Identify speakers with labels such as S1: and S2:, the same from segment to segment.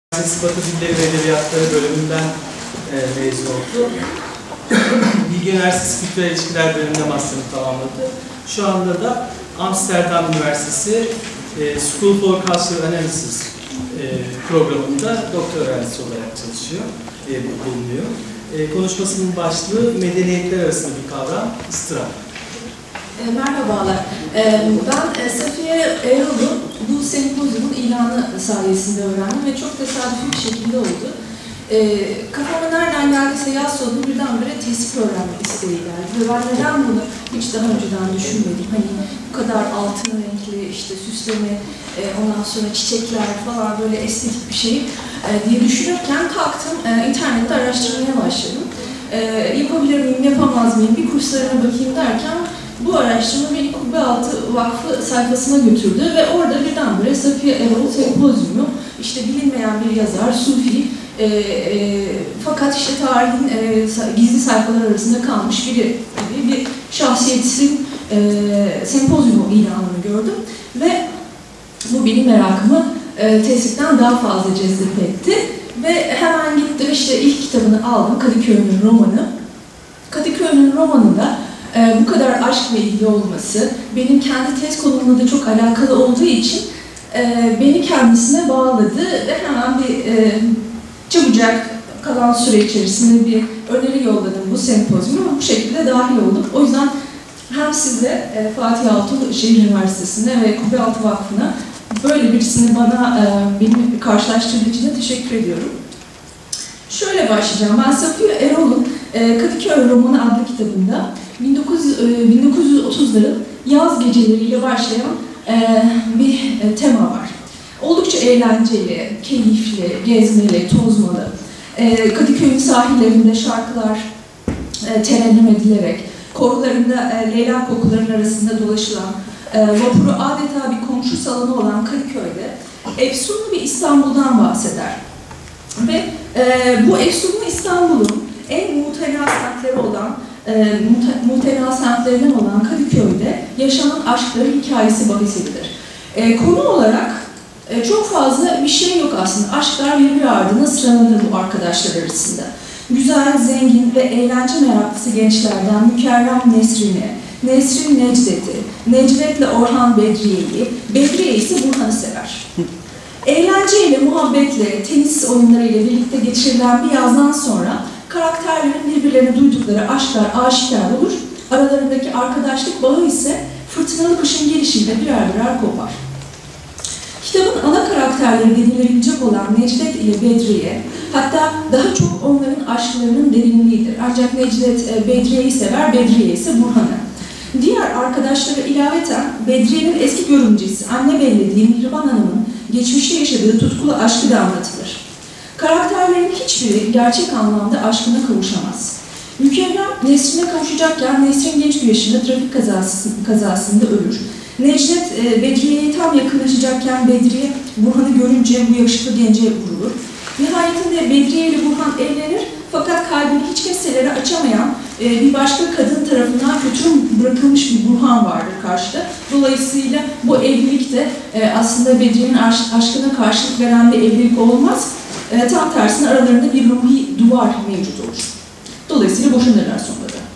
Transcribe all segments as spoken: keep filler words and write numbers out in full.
S1: Batı Dilleri ve Edebiyatları bölümünden e, mezun oldu. Bilgi Üniversitesi Kültürel İlişkiler bölümünde master'ını tamamladı. Şu anda da Amsterdam Üniversitesi e, School for Cultural Analysis e, programında doktor öğrencisi olarak çalışıyor, e, bulunuyor. E, konuşmasının başlığı medeniyetler arasında bir kavram, ıstırap.
S2: E, merhabalar. E, ben e, Safiye Erol'u bu sempozyumun ilanı sayesinde öğrendim ve çok tesadüfi bir şekilde oldu. E, kafama nereden geldiyse yaz sonu birdenbire tesip öğrenmek isteği geldi. Ve ben neden bunu hiç daha önceden düşünmedim. Hani bu kadar altın renkli, işte süsleme, e, ondan sonra çiçekler falan böyle estetik bir şey e, diye düşünürken kalktım, e, internette araştırmaya başladım. E, yapabilir miyim, yapamaz mıyım, bir kurslarına bakayım derken bu araştırma beni Kubbealtı Vakfı sayfasına götürdü ve orada birdenbire Safiye Erol Sempozyumu, işte bilinmeyen bir yazar, Sufi, e, e, fakat işte tarihin e, gizli sayfalar arasında kalmış biri gibi bir şahsiyetin e, sempozyumu ilanını gördüm ve bu benim merakımı e, tesisten daha fazla cezbet etti ve hemen gittim, işte ilk kitabını aldım, Kadıköy'ün romanı. Kadıköy'ün romanında Ee, bu kadar aşkla ilgili olması, benim kendi tez konumla da çok alakalı olduğu için e, beni kendisine bağladı ve hemen bir e, çabucak kalan süre içerisinde bir öneri yolladım bu sempozyuma. Bu şekilde dahil oldum. O yüzden hem size e, Fatih Altun Şehir Üniversitesi'ne ve Kubbealtı Vakfı'na böyle birisini bana e, benim karşılaştırdığı için de teşekkür ediyorum. Şöyle başlayacağım. Ben Safiye Erol'un e, Kadıköy romanı adlı kitabında bin dokuz yüz otuzların yaz geceleriyle başlayan e, bir e, tema var. Oldukça eğlenceli, keyifli, gezmeli, tozmalı. E, Kadıköy'ün sahillerinde şarkılar e, terennüm edilerek, korularında e, leyla kokuların arasında dolaşılan, e, vapuru adeta bir komşu salonu olan Kadıköy'de efsunlu bir İstanbul'dan bahseder. Ve e, bu efsunlu İstanbul'un en muhtela semtleri olan E, muhtela semtlerinden olan Kadıköy'de yaşanan aşkların hikayesi bahis edilir. E, konu olarak e, çok fazla bir şey yok aslında. Aşklar birbiri ardına sıralanır bu arkadaşlar arasında. Güzel, zengin ve eğlence meraklısı gençlerden Mükerrem Nesrin'i, Nesrin Necdet'i, Necdet'le Orhan Bedriye'yi, Bedriye ise Burhan'ı sever. Eğlenceyle, muhabbetle, tenis oyunlarıyla birlikte geçirilen bir yazdan sonra karakterlerin birbirlerine duydukları aşklar aşikar olur, aralarındaki arkadaşlık bağı ise fırtınalı kışın gelişiyle birer birer kopar. Kitabın ana karakterleri denilebilecek olan Necdet ile Bedriye, hatta daha çok onların aşklarının derinliğidir. Ancak Necdet Bedriye'yi sever, Bedriye ise Burhan'ı. Diğer arkadaşlara ilaveten Bedriye'nin eski görümcesi, anne bellediği Mihriban Hanım'ın geçmişte yaşadığı tutkulu aşkı da anlatılır. Karakterlerin hiçbiri gerçek anlamda aşkına kavuşamaz. Mükerrem Nesrin'e kavuşacakken Nesrin genç bir yaşında trafik kazası, kazasında ölür. Necdet e, Bedriye'ye tam yakınlaşacakken Bedriye Burhan'ı görünce bu yakışıklı gence vurulur. Nihayetinde Bedriye ile Burhan evlenir fakat kalbini hiç kimselere açamayan e, bir başka kadın tarafından kötü bırakılmış bir Burhan vardır karşıda. Dolayısıyla bu evlilik de e, aslında Bedriye'nin aşk, aşkına karşılık veren bir evlilik olmaz. E, tam tersine aralarında bir ruhi duvar mevcut olur. Dolayısıyla boşanırlar sonra da.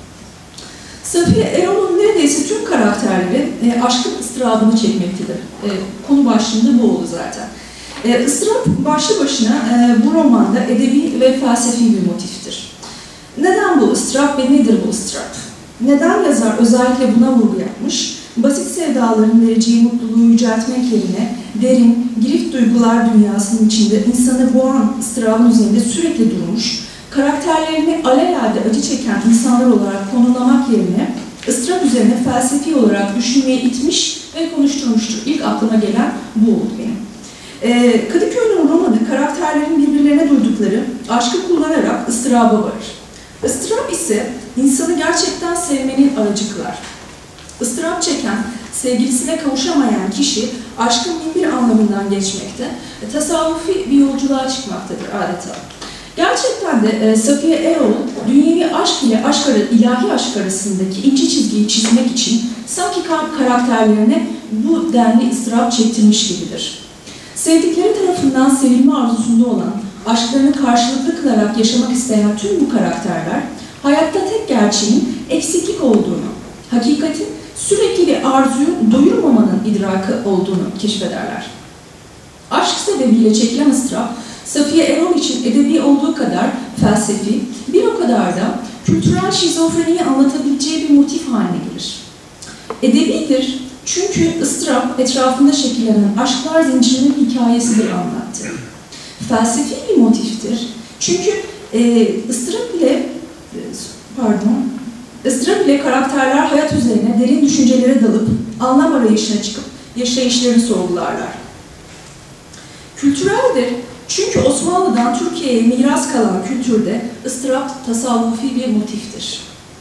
S2: Safiye Erol'un neredeyse tüm karakterleri e, aşkın ıstırabını çekmektedir. E, konu başlığında bu oldu zaten. E, ıstırap başlı başına e, bu romanda edebi ve felsefi bir motiftir. Neden bu ıstırap ve nedir bu ıstırap? Neden yazar özellikle buna vurgu yapmış? Basit sevdaların vereceği mutluluğu yüceltmek yerine derin, girift duygular dünyasının içinde insanı boğan ıstırabın üzerinde sürekli durmuş, karakterlerini alelade acı çeken insanlar olarak konumlamak yerine ıstırap üzerine felsefi olarak düşünmeye itmiş ve konuşturmuştur. İlk aklıma gelen bu oldu benim. Ee, Kadıköy'ün romanı karakterlerin birbirlerine duydukları aşkı kullanarak ıstıraba varır. Istırap ise insanı gerçekten sevmenin aracı kılar. Istırap çeken, sevgilisine kavuşamayan kişi aşkın bin bir anlamından geçmekte, tasavvufi bir yolculuğa çıkmaktadır adeta. Gerçekten de e, Safiye Erol, dünyevi aşk ile aşk arası, ilahi aşk arasındaki ince çizgiyi çizmek için sanki karakterlerine bu denli ıstırap çektirmiş gibidir. Sevdikleri tarafından sevilme arzusunda olan, aşklarını karşılıklı kılarak yaşamak isteyen tüm bu karakterler, hayatta tek gerçeğin eksiklik olduğunu, hakikatin sürekli bir arzuyu doyurmamanın idrakı olduğunu keşfederler. Aşk sebebiyle çekilen ıstırap, Safiye Erol için edebi olduğu kadar felsefi, bir o kadar da kültürel şizofreniyi anlatabileceği bir motif haline gelir. Edebidir çünkü ıstırap etrafında şekillenen aşklar zincirinin hikayesidir anlattı. Felsefi bir motiftir çünkü e, ıstırap ile, pardon, ıstırap ile karakterler hayat üzerine derin düşüncelere dalıp anlam arayışına çıkıp yaşayışlarını sorgularlar. Kültüreldir çünkü Osmanlı'dan Türkiye'ye miras kalan kültürde ıstırap tasavvufi bir motiftir.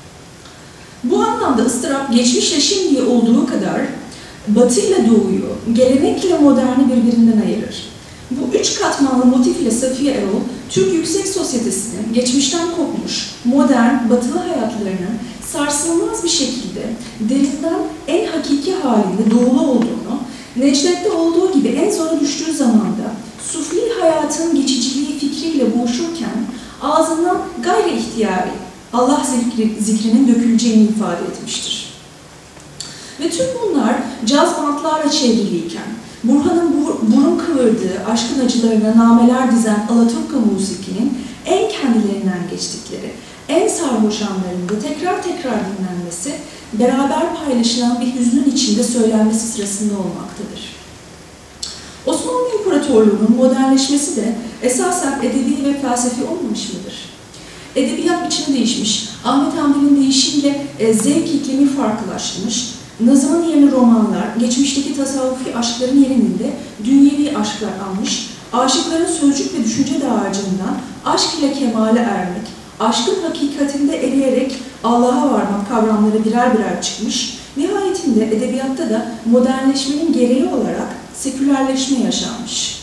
S2: Bu anlamda ıstırap geçmişle şimdiye olduğu kadar Batı ile Doğu'yu, gelenek ile moderni birbirinden ayırır. Bu üç katmanlı motif ile Safiye Erol, Türk yüksek sosyetesinin geçmişten kopmuş, modern, batılı hayatlarının sarsılmaz bir şekilde derinden en hakiki halinde doğulu olduğunu, Necdet'te olduğu gibi en zora düştüğü zamanda sufli hayatın geçiciliği fikriyle boğuşurken ağzından gayri ihtiyari Allah zikri, zikrinin döküleceğini ifade etmiştir. Ve tüm bunlar caz bantlarla çevriliyken, Burhan'ın burun kıvırdığı aşkın acılarına nameler dizen Alaturka musikinin en kendilerinden geçtikleri, en sarhoş anlarında tekrar tekrar dinlenmesi, beraber paylaşılan bir hüznün içinde söylenmesi sırasında olmaktadır. Osmanlı İmparatorluğu'nun modernleşmesi de esasen edebi ve felsefi olmamış mıdır? Edebiyat biçimi değişmiş, Ahmet Hamdi'nin deyişiyle e, zevk iklimi farklılaşmış, Nazım'ın yerini romanlar, geçmişteki tasavvufi aşkların yerinde dünyevi aşklar almış, aşıkların sözcük ve düşünce dağarcığından aşk ile kemale ermek, aşkın hakikatinde eriyerek Allah'a varmak kavramları birer birer çıkmış, nihayetinde edebiyatta da modernleşmenin gereği olarak sekülerleşme yaşanmış.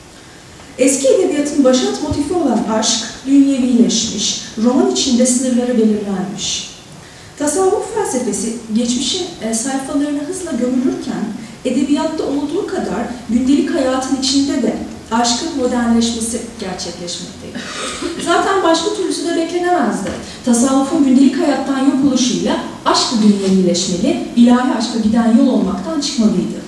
S2: Eski edebiyatın başat motifi olan aşk dünyevileşmiş, roman içinde sınırları belirlenmiş. Tasavvuf felsefesi geçmişin sayfalarına hızla gömülürken edebiyatta olduğu kadar gündelik hayatın içinde de aşkın modernleşmesi gerçekleşmekteydi. Zaten başka türlüsü de beklenemezdi. Tasavvufun gündelik hayattan yok oluşuyla aşk dünyevileşmeli, ilahi aşka giden yol olmaktan çıkmalıydı.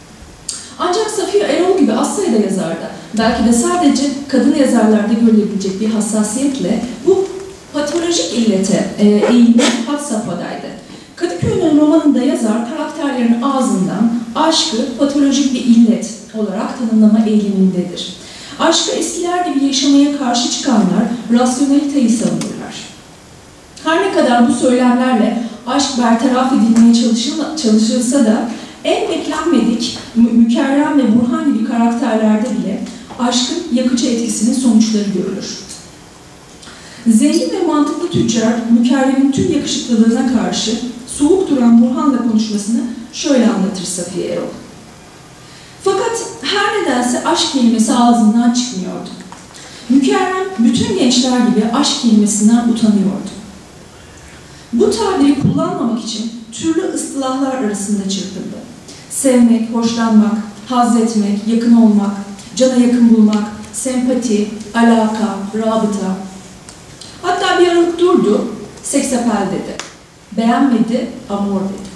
S2: Ancak Safiye Erol gibi az sayıda yazarda, belki de sadece kadın yazarlarda görülebilecek bir hassasiyetle bu patolojik illete e, eğilme had safhadaydı. Kadıköy'ün romanında yazar karakterlerin ağzından aşkı patolojik bir illet olarak tanımlama eğilimindedir. Aşkı eskiler gibi yaşamaya karşı çıkanlar rasyoneliteyi savunurlar. Her ne kadar bu söylemlerle aşk bertaraf edilmeye çalışılsa da en beklenmedik Mükerrem ve Burhan gibi karakterlerde bile aşkın yakıcı etkisinin sonuçları görülür. Zengin ve mantıklı tüccar Mükerrem'in tüm yakışıklılığına karşı soğuk duran Burhan'la konuşmasını şöyle anlatır Safiye Erol. Fakat her nedense aşk kelimesi ağzından çıkmıyordu. Mükerrem bütün gençler gibi aşk kelimesinden utanıyordu. Bu tabiri kullanmamak için türlü ıstılahlar arasında çırpındı. Sevmek, hoşlanmak, haz etmek, yakın olmak, cana yakın bulmak, sempati, alaka, rabıta. Hatta bir aralık durdu, seksapel dedi. Beğenmedi, amor dedi.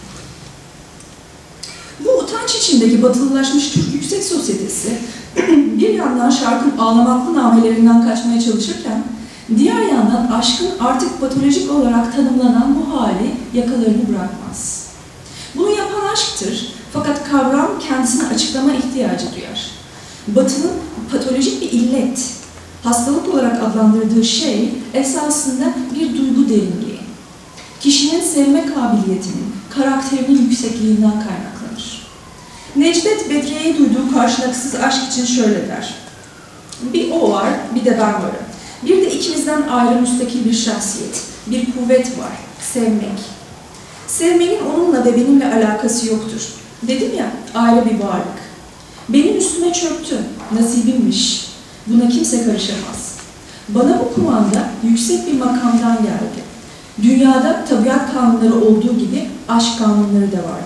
S2: Bu utanç içindeki batılılaşmış Türk yüksek sosyetesi bir yandan şarkın ağlamaklı namelerinden kaçmaya çalışırken diğer yandan aşkın artık patolojik olarak tanımlanan bu hali yakalarını bırakmaz. Bunu yapan aşktır fakat kavram kendisine açıklama ihtiyacı duyar. Batı'nın patolojik bir illet, hastalık olarak adlandırdığı şey esasında bir duygu derinliği. Kişinin sevme kabiliyetinin, karakterinin yüksekliğinden kaynaklanır. Necdet Bedriye'ye duyduğu karşılıksız aşk için şöyle der. Bir o var, bir de ben varım. Bir de ikimizden ayrı müstakil bir şahsiyet, bir kuvvet var, sevmek. Sevmenin onunla ve benimle alakası yoktur. Dedim ya, ayrı bir varlık. Benim üstüme çöktü, nasibimmiş. Buna kimse karışamaz. Bana bu kumanda yüksek bir makamdan geldi. Dünyada tabiat kanunları olduğu gibi aşk kanunları da vardır.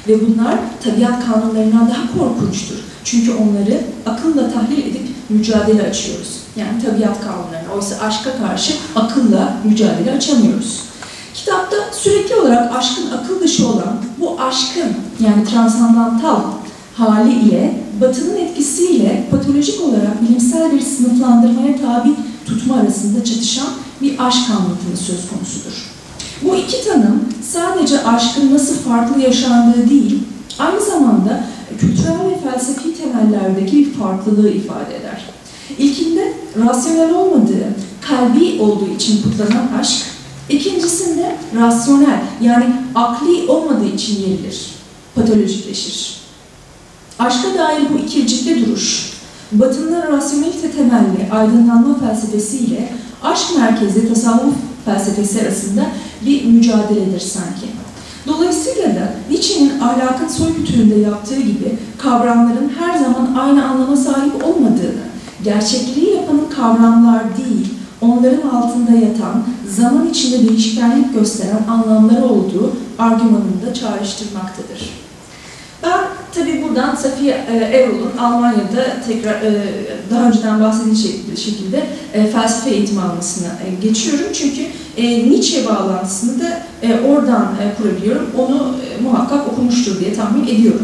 S2: Ve bunlar tabiat kanunlarından daha korkunçtur. Çünkü onları akılla tahlil edip mücadele açıyoruz. Yani tabiat kanunlarına. Oysa aşka karşı akılla mücadele açamıyoruz. Kitapta sürekli olarak aşkın akıl dışı olan bu aşkın yani transandantal hali ile Batı'nın etkisiyle patolojik olarak bilimsel bir sınıflandırmaya tabi tutma arasında çatışan bir aşk anlatımı söz konusudur. Bu iki tanım sadece aşkın nasıl farklı yaşandığı değil, aynı zamanda kültürel ve felsefi temellerdeki bir farklılığı ifade eder. İlkinde rasyonel olmadığı, kalbi olduğu için kutlanan aşk, ikincisinde rasyonel yani akli olmadığı için yerilir, patolojikleşir. Aşka dair bu ikircikli duruş, Batı'nın rasyonelite temelli aydınlanma felsefesiyle aşk merkezli tasavvuf felsefesi arasında bir mücadeledir sanki. Dolayısıyla da Nietzsche'nin ahlakın soykütüğünde yaptığı gibi kavramların her zaman aynı anlama sahip olmadığını, gerçekliği yapanın kavramlar değil, onların altında yatan, zaman içinde değişkenlik gösteren anlamları olduğu argümanında çağrıştırmaktadır. Ben tabii buradan Safiye Erol'un Almanya'da tekrar daha önceden bahsedildiği şekilde felsefe eğitimi almasına geçiyorum. Çünkü Nietzsche bağlantısını da oradan kurabiliyorum. Onu muhakkak okumuştur diye tahmin ediyorum.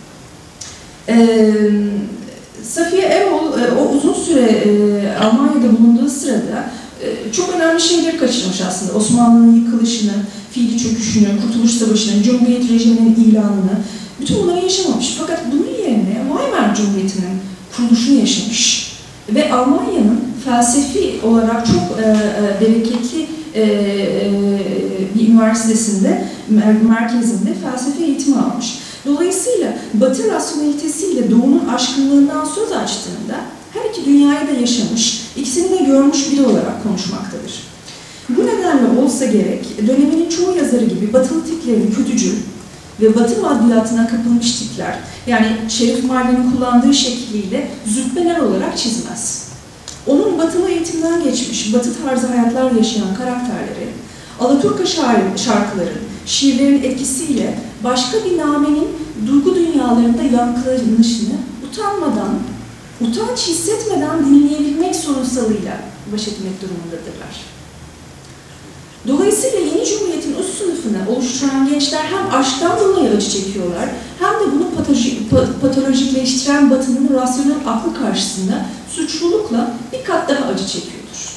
S2: Safiye Erol o uzun süre Almanya'da bulunduğu sırada çok önemli şeyleri kaçırmış aslında. Osmanlı'nın yıkılışını, fiili çöküşünü, Kurtuluş Savaşı'nın, Cumhuriyet rejiminin ilanını, bütün bunları yaşamamış. Fakat bunun yerine Weimar Cumhuriyeti'nin kuruluşunu yaşamış. Ve Almanya'nın felsefi olarak çok e, e, bereketli e, e, bir üniversitesinde, merkezinde felsefe eğitimi almış. Dolayısıyla Batı rasyonelitesiyle Doğu'nun aşkınlığından söz açtığında her iki dünyayı da yaşamış, ikisini de görmüş biri olarak konuşmaktadır. Bu nedenle olsa gerek, döneminin çoğu yazarı gibi Batılı tiplerin kötücül ve Batı maddiyatına kapılmış tipler, yani Şerif Marlin'in kullandığı şekliyle zübbeler olarak çizmez. Onun Batılı eğitimden geçmiş, Batı tarzı hayatlar yaşayan karakterleri, Alaturka şarkıların, şiirlerin etkisiyle başka bir namenin duygu dünyalarında yankılanışını utanmadan, utanç hissetmeden dinleyebilmek sorunsalıyla baş etmek durumundadırlar. Dolayısıyla yeni Cumhuriyet'in üst sınıfını oluşturan gençler hem aşktan dolayı acı çekiyorlar, hem de bunu patolojikleştiren Batı'nın rasyonel aklı karşısında suçlulukla bir kat daha acı çekiyordur.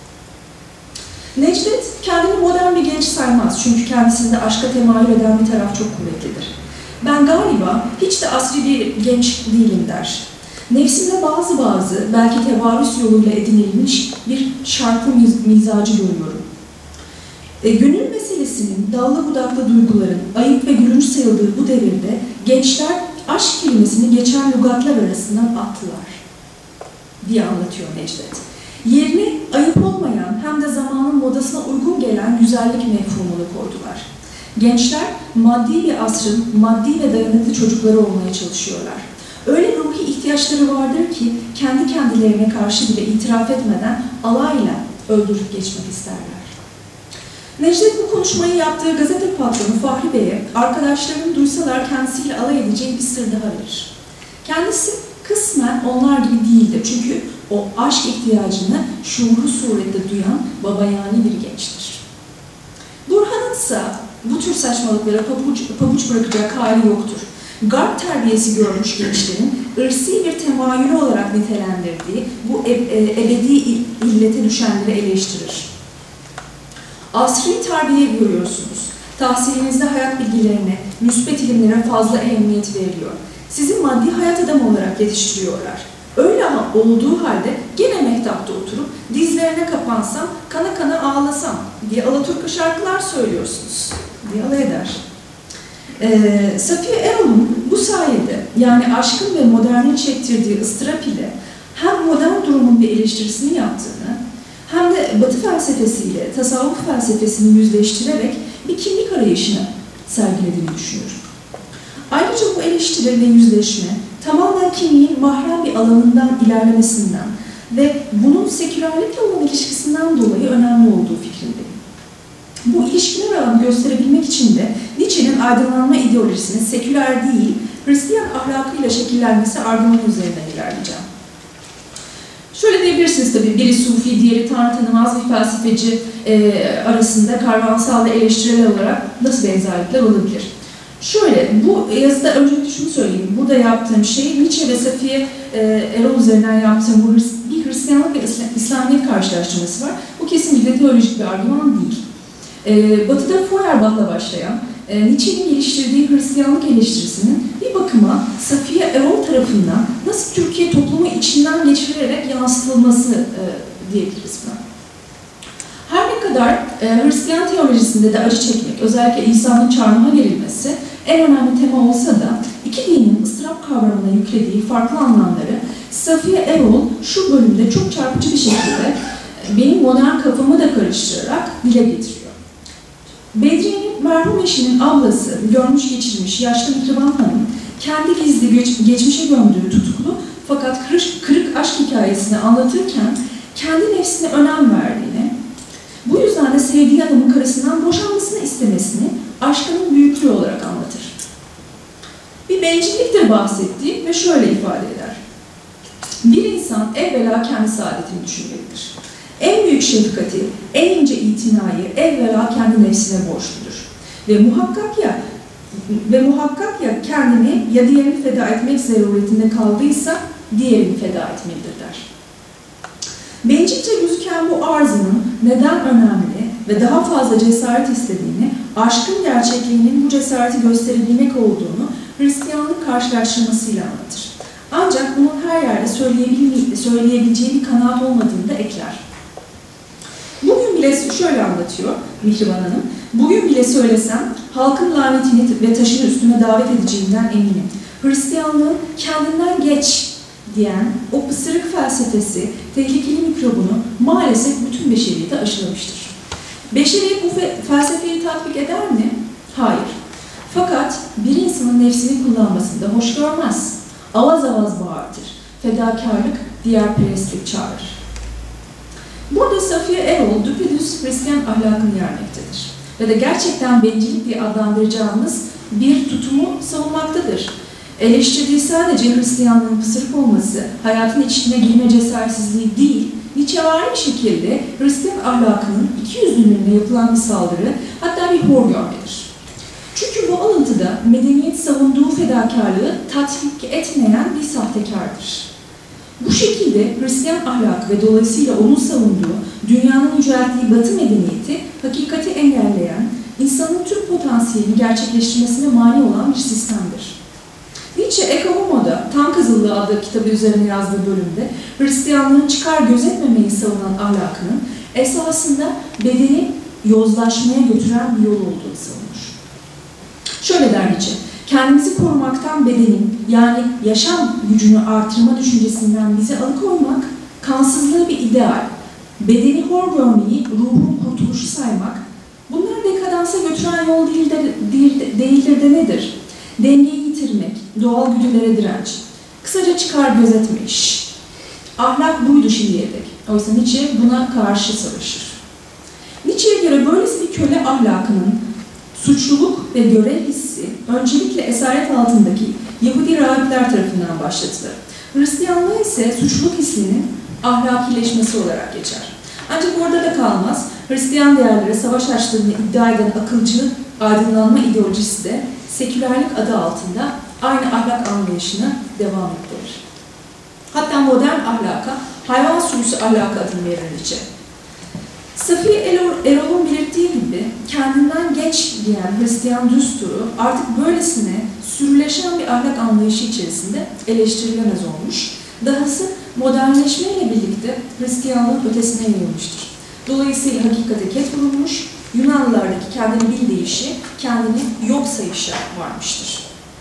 S2: Necdet kendini modern bir genç saymaz çünkü kendisinde aşka temayül eden bir taraf çok kuvvetlidir. Ben galiba hiç de asri bir genç değilim der. Nefsimde bazı bazı, belki tevarüs yoluyla edinilmiş bir şarkı mizacı görüyorum. E, gönül meselesinin dallı budaklı duyguların ayıp ve gülünç sayıldığı bu devirde gençler aşk kelimesini geçen lügatlar arasından attılar diye anlatıyor Necdet. Yerine ayıp olmayan hem de zamanın modasına uygun gelen güzellik mefhumunu koydular. Gençler maddi bir asrın maddi ve dayanıklı çocukları olmaya çalışıyorlar. Öyle ruhi ihtiyaçları vardır ki kendi kendilerine karşı bile itiraf etmeden alayla öldürüp geçmek isterler. Necdet bu konuşmayı yaptığı gazete patronu Fahri Bey'e arkadaşlarının duysalar kendisiyle alay edeceği bir sır daha verir. Kendisi kısmen onlar gibi değildir çünkü o aşk ihtiyacını şuurlu surette duyan babayani bir gençtir. Burhan'ın ise bu tür saçmalıklara pabuç, pabuç bırakacak hali yoktur. Garp terbiyesi görmüş gençlerin ırsi bir temayülü olarak nitelendirdiği bu e e ebedi illete düşenleri eleştirir. Asri terbiye görüyorsunuz. Tahsilinizde hayat bilgilerine, müspet ilimlere fazla ehemmiyet veriliyor. Sizi maddi hayat adamı olarak yetiştiriyorlar. Öyle ama olduğu halde gene mehtapta oturup dizlerine kapansam, kana kana ağlasam diye Alaturka şarkılar söylüyorsunuz diye alay eder. Ee, Safiye Erol'un bu sayede yani aşkın ve modernin çektirdiği ıstırap ile hem modern durumun bir eleştirisini yaptığını hem de Batı felsefesiyle tasavvuf felsefesini yüzleştirerek bir kimlik arayışını sergilediğini düşünüyorum. Ayrıca bu eleştiri ve yüzleşme tamamen kimliğin mahrem bir alanından ilerlemesinden ve bunun sekülerlikle olan ilişkisinden dolayı önemli olduğu fikrindeyim. Bu ilişkiler ağını gösterebilmek için de Nietzsche'nin aydınlanma ideolojisinin seküler değil, Hristiyan ahlakıyla şekillenmesi argümanı üzerinden ilerleyeceğim. Şöyle diyebilirsiniz tabii, biri Sufi, diğeri Tanrı tanımaz bir felsefeci e, arasında karvansal ve eleştirel olarak nasıl benzerlikler olabilir? Şöyle, bu yazıda öncelikle şunu söyleyeyim, burada yaptığım şey Nietzsche ve Safiye e, Erol üzerinden yaptığım bu bir Hristiyanlık ve İslamiyet karşılaştırması var. Bu kesinlikle teolojik bir argüman değil. E, batı'da Feuerbach'la başlayan, e, Nietzsche'nin geliştirdiği Hristiyanlık eleştirisinin bir bakıma Safiye Erol tarafından nasıl Türkiye toplumu içinden geçirilerek yansıtılması e, diyebiliriz buna. Her ne kadar e, Hristiyan teolojisinde de acı çekmek, özellikle İsa'nın çarmıha gerilmesi en önemli tema olsa da iki dinin ıstırap kavramına yüklediği farklı anlamları Safiye Erol şu bölümde çok çarpıcı bir şekilde benim modern kafamı da karıştırarak dile getiriyor. Bedriye'nin merhum eşinin ablası, görmüş geçirmiş yaşlı Mihriban Hanım, kendi gizli geç, geçmişe gömdüğü tutuklu fakat kırık, kırık aşk hikayesini anlatırken kendi nefsine önem verdiğini, bu yüzden de sevdiği adamın karısından boşanmasını istemesini aşkının büyüklüğü olarak anlatır. Bir bencilliktir bahsettiği ve şöyle ifade eder. Bir insan evvela kendi saadetini düşünmelidir. En büyük şefkati, en ince itinayı evvela kendi nefsine borçludur. Ve muhakkak ya ve muhakkak ya kendini ya diğerini feda etmek zaruretinde kaldıysa diğerini feda etmelidir der. Bencilce gözüken bu arzının neden önemli ve daha fazla cesaret istediğini, aşkın gerçekliğinin bu cesareti gösterebilmek olduğunu Hristiyanlık karşılaştırmasıyla anlatır. Ancak bunun her yerde söyleyebileceği bir kanaat olmadığını da ekler. Bugün bile şöyle anlatıyor Mihriban Hanım, bugün bile söylesem halkın lanetini ve taşını üstüme davet edeceğinden eminim. Hristiyanlığın kendinden geç diyen o pısırık felsefesi, tehlikeli mikrobunu maalesef bütün beşeriyete aşılamıştır. Beşeriyet bu fe felsefeyi tatbik eder mi? Hayır. Fakat bir insanın nefsini kullanmasında hoş görmez. Avaz avaz bağırtır. Fedakarlık, diğerperestlik çağırır. Burada Safiye Erol, düpedüz Hristiyan ahlakını yermektedir. Ve de gerçekten bencillik diye adlandıracağımız bir tutumu savunmaktadır. Eleştirdiği sadece Hristiyanlığın pısırık olması, hayatın içine girme cesaretsizliği değil, Nietzschevari bir şekilde Hristiyan ahlakının ikiyüzlülüğüne yapılan bir saldırı, hatta bir hor görmedir. Çünkü bu alıntıda medeniyet savunduğu fedakarlığı tatbik etmeyen bir sahtekardır. Bu şekilde Hristiyan ahlakı ve dolayısıyla onun savunduğu, dünyanın yücelttiği Batı medeniyeti, hakikati engelleyen, insanın tüm potansiyelini gerçekleştirmesine mani olan bir sistemdir. Nietzsche, Ecce Homo'da, Tan Kızıllığı adlı kitabı üzerine yazdığı bölümde, Hristiyanlığın çıkar gözetmemeyi savunan ahlakının esasında bedeni yozlaşmaya götüren bir yol olduğunu savunur. Şöyle der Nietzsche, kendimizi korumaktan bedenin, yani yaşam gücünü artırma düşüncesinden bizi alıkoymak, kansızlığı bir ideal, bedeni hor görmeyi ruhun kurtuluşu saymak, bunlar dekadansa götüren yol değil de, değil de, değildir de nedir? Dengeyi yitirmek, doğal güdülere direnç, kısaca çıkar gözetme iş. Ahlak buydu şimdiye dek. Oysa Nietzsche buna karşı savaşır. Nietzsche'ye göre böylesi bir köle ahlakının suçluluk ve görev hissi öncelikle esaret altındaki Yahudi rahipler tarafından başlatılır. Hristiyanlığı ise suçluluk hissinin ahlakileşmesi olarak geçer. Ancak orada da kalmaz. Hristiyan değerlere savaş açtığını iddia eden akılcı aydınlanma ideolojisi de sekülerlik adı altında aynı ahlak anlayışına devam ettirir. Hatta modern ahlaka hayvan sürüsü ahlakı adını verir Nietzsche. Safiye Erol'un belirttiği gibi kendinden geç diyen Hristiyan düsturu artık böylesine sürüleşen bir ahlak anlayışı içerisinde eleştirilemez olmuş. Dahası modernleşmeyle birlikte Hristiyanlığın ötesine yayılmıştır. Dolayısıyla hakikate ket vurulmuş, Yunanlılardaki kendini bil deyişi, kendini yok sayışa varmıştır.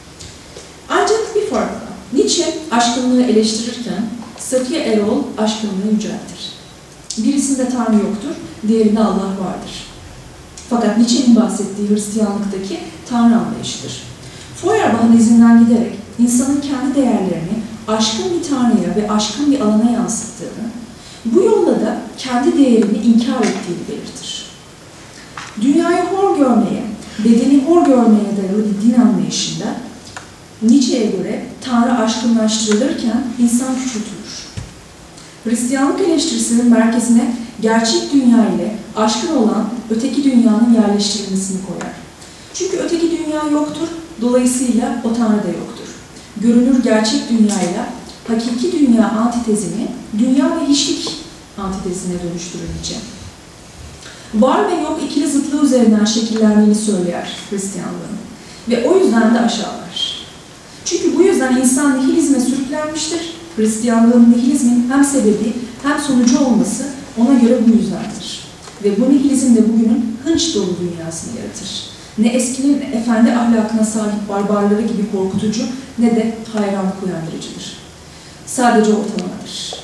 S2: Ancak bir farkla, Nietzsche aşkınlığı eleştirirken Safiye Erol aşkınlığı yüceltir. Birisinde Tanrı yoktur, diğerinde Allah vardır. Fakat Nietzsche'nin bahsettiği Hristiyanlıktaki Tanrı anlayışıdır. Feuerbach'ın izinden giderek insanın kendi değerlerini aşkın bir Tanrı'ya ve aşkın bir alana yansıttığını, bu yolla da kendi değerini inkar ettiğini belirtir. Dünyayı hor görmeye, bedeni hor görmeye dayalı bir din anlayışında Nietzsche'ye göre Tanrı aşkınlaştırılırken insan küçültülür. Hristiyanlık eleştirisinin merkezine gerçek dünya ile aşkın olan öteki dünyanın yerleştirilmesini koyar. Çünkü öteki dünya yoktur, dolayısıyla o Tanrı da yoktur. Görünür gerçek dünyayla hakiki dünya antitezini dünya ve hiçlik antitezine dönüştürür Nietzsche. Var ve yok ikili zıtlığı üzerinden şekillendiğini söyler Hristiyanlığın ve o yüzden de aşağılar. Çünkü bu yüzden insan nihilizme sürüklenmiştir. Hristiyanlığın nihilizmin hem sebebi hem sonucu olması ona göre bu yüzdendir. Ve bu nihilizm de bugünün hınç dolu dünyasını yaratır. Ne eskinin efendi ahlakına sahip barbarları gibi korkutucu ne de hayranlık uyandırıcıdır. Sadece ortalamadır.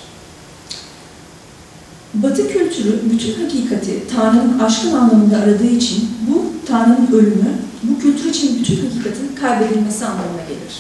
S2: Batı kültürü bütün hakikati Tanrı'nın aşkın anlamında aradığı için bu Tanrı'nın ölümü, bu kültür için bütün hakikatin kaybedilmesi anlamına gelir.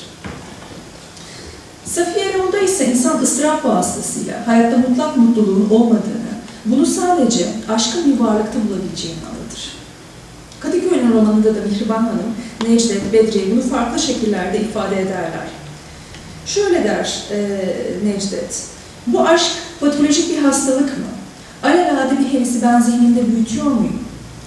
S2: Safiye Eroğlu'da ise insan ıstırap vasıtasıyla hayatta mutlak mutluluğun olmadığını, bunu sadece aşkın bir varlıkta bulabileceğini anlatır. Kadıköy'ün romanında da Mihriban Hanım, Necdet, Bedriye bunu farklı şekillerde ifade ederler. Şöyle der e, Necdet, bu aşk patolojik bir hastalık mı? Alelade bir hevesi ben zihnimde büyütüyor muyum?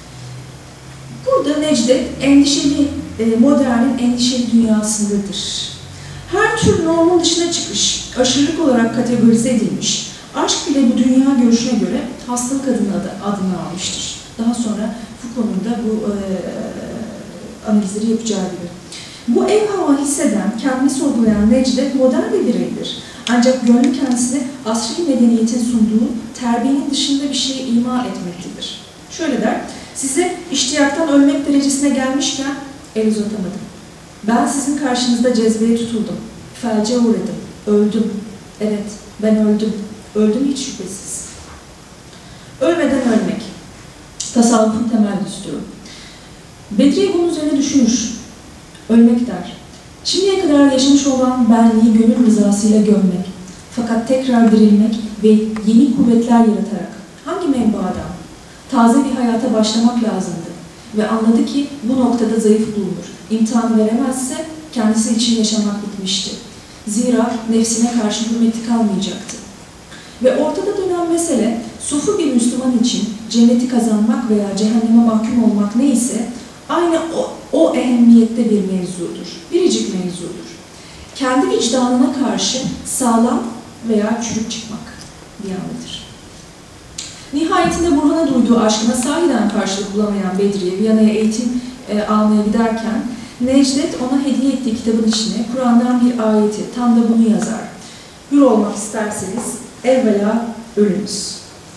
S2: Burada Necdet endişeli, e, modernin endişeli dünyasındadır. Her tür normal dışına çıkış, aşırılık olarak kategorize edilmiş, aşk bile bu dünya görüşüne göre hastalık adını, adını almıştır. Daha sonra Foucault'un da bu e, analizleri yapacağı gibi. Bu ev hava hisseden, kendini sorgulayan Necdet modern bir bireydir. Ancak gönlü kendisine asri medeniyetin sunduğu terbiyenin dışında bir şey ima etmektedir. Şöyle der, size iştiyaktan ölmek derecesine gelmişken el uzatamadım. Ben sizin karşınızda cezbeye tutuldum, felce uğradım, öldüm. Evet, ben öldüm. Öldüm hiç şüphesiz. Ölmeden ölmek. Tasavvufun temel düsturu. Bedriye bunun üzerine düşünür. Ölmek der. Şimdiye kadar yaşamış olan benliği gönül rızasıyla gömmek. Fakat tekrar dirilmek ve yeni kuvvetler yaratarak hangi menbaadan taze bir hayata başlamak lazımdı. Ve anladı ki bu noktada zayıf bulunur. İmtihanı veremezse kendisi için yaşamak bitmişti. Zira nefsine karşı hürmeti kalmayacaktı. Ve ortada dönen mesele, sufu bir Müslüman için cenneti kazanmak veya cehenneme mahkum olmak neyse, aynı o, o ehemmiyette bir mevzudur, biricik mevzudur. Kendi vicdanına karşı sağlam veya çürük çıkmak diyanıdır. Nihayetinde Burhan'a duyduğu aşkına sahiden karşılık bulamayan Bedriye, Viyana'ya eğitim e, almaya giderken, Necdet ona hediye ettiği kitabın içine Kur'an'dan bir ayeti, tam da bunu yazar. Hür olmak isterseniz evvela ölünüz.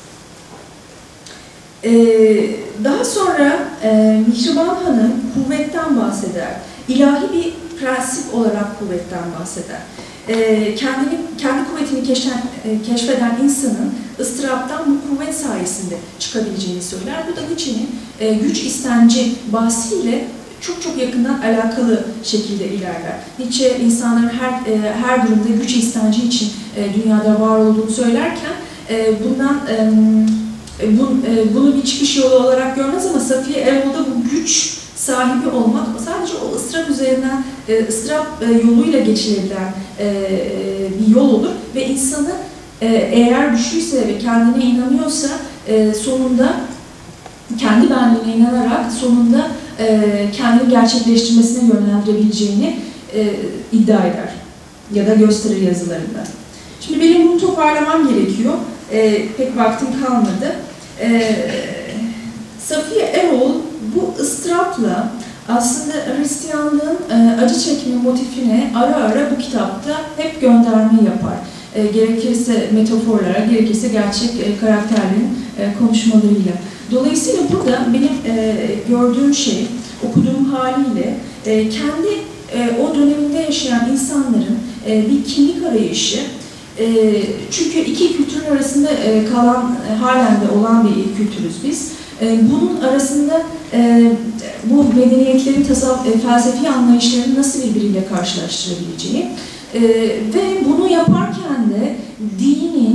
S2: Ee, daha sonra e, Mihriban Hanım kuvvetten bahseder. İlahi bir prensip olarak kuvvetten bahseder. Ee, kendini, kendi kuvvetini keşfen, e, keşfeden insanın ıstıraptan bu kuvvet sayesinde çıkabileceğini söyler. Bu da Nietzsche'nin e, güç istenci bahsiyle çok çok yakından alakalı şekilde ilerler. Nietzsche insanların her e, her durumda güç istenci için e, dünyada var olduğunu söylerken e, bundan e, bu, e, bunu bir çıkış yolu olarak görmez ama Safiye Eroğlu'da bu güç sahibi olmak sadece o ıstırap üzerinden e, ıstırap e, yoluyla geçilebilen e, bir yol olur ve insanı e, eğer güçlüyse ve kendine inanıyorsa e, sonunda kendi benliğine inanarak sonunda e, kendini gerçekleştirmesine yönlendirebileceğini e, iddia eder ya da gösterir yazılarında. Şimdi benim bunu toparlamam gerekiyor. E, pek vaktim kalmadı. E, Safiye Eroğlu bu ıstırapla aslında Hristiyanlığın e, acı çekme motifine ara ara bu kitapta hep gönderme yapar. E, gerekirse metaforlara, gerekirse gerçek e, karakterlerin e, konuşmalarıyla. Dolayısıyla burada benim e, gördüğüm şey, okuduğum haliyle e, kendi e, o döneminde yaşayan insanların e, bir kimlik arayışı, e, çünkü iki kültürün arasında e, kalan, e, halen de olan bir kültürüz biz. E, bunun arasında e, bu medeniyetlerin tasavvuf, e, felsefi anlayışlarını nasıl birbiriyle karşılaştırabileceği e, ve bunu yaparken de dinin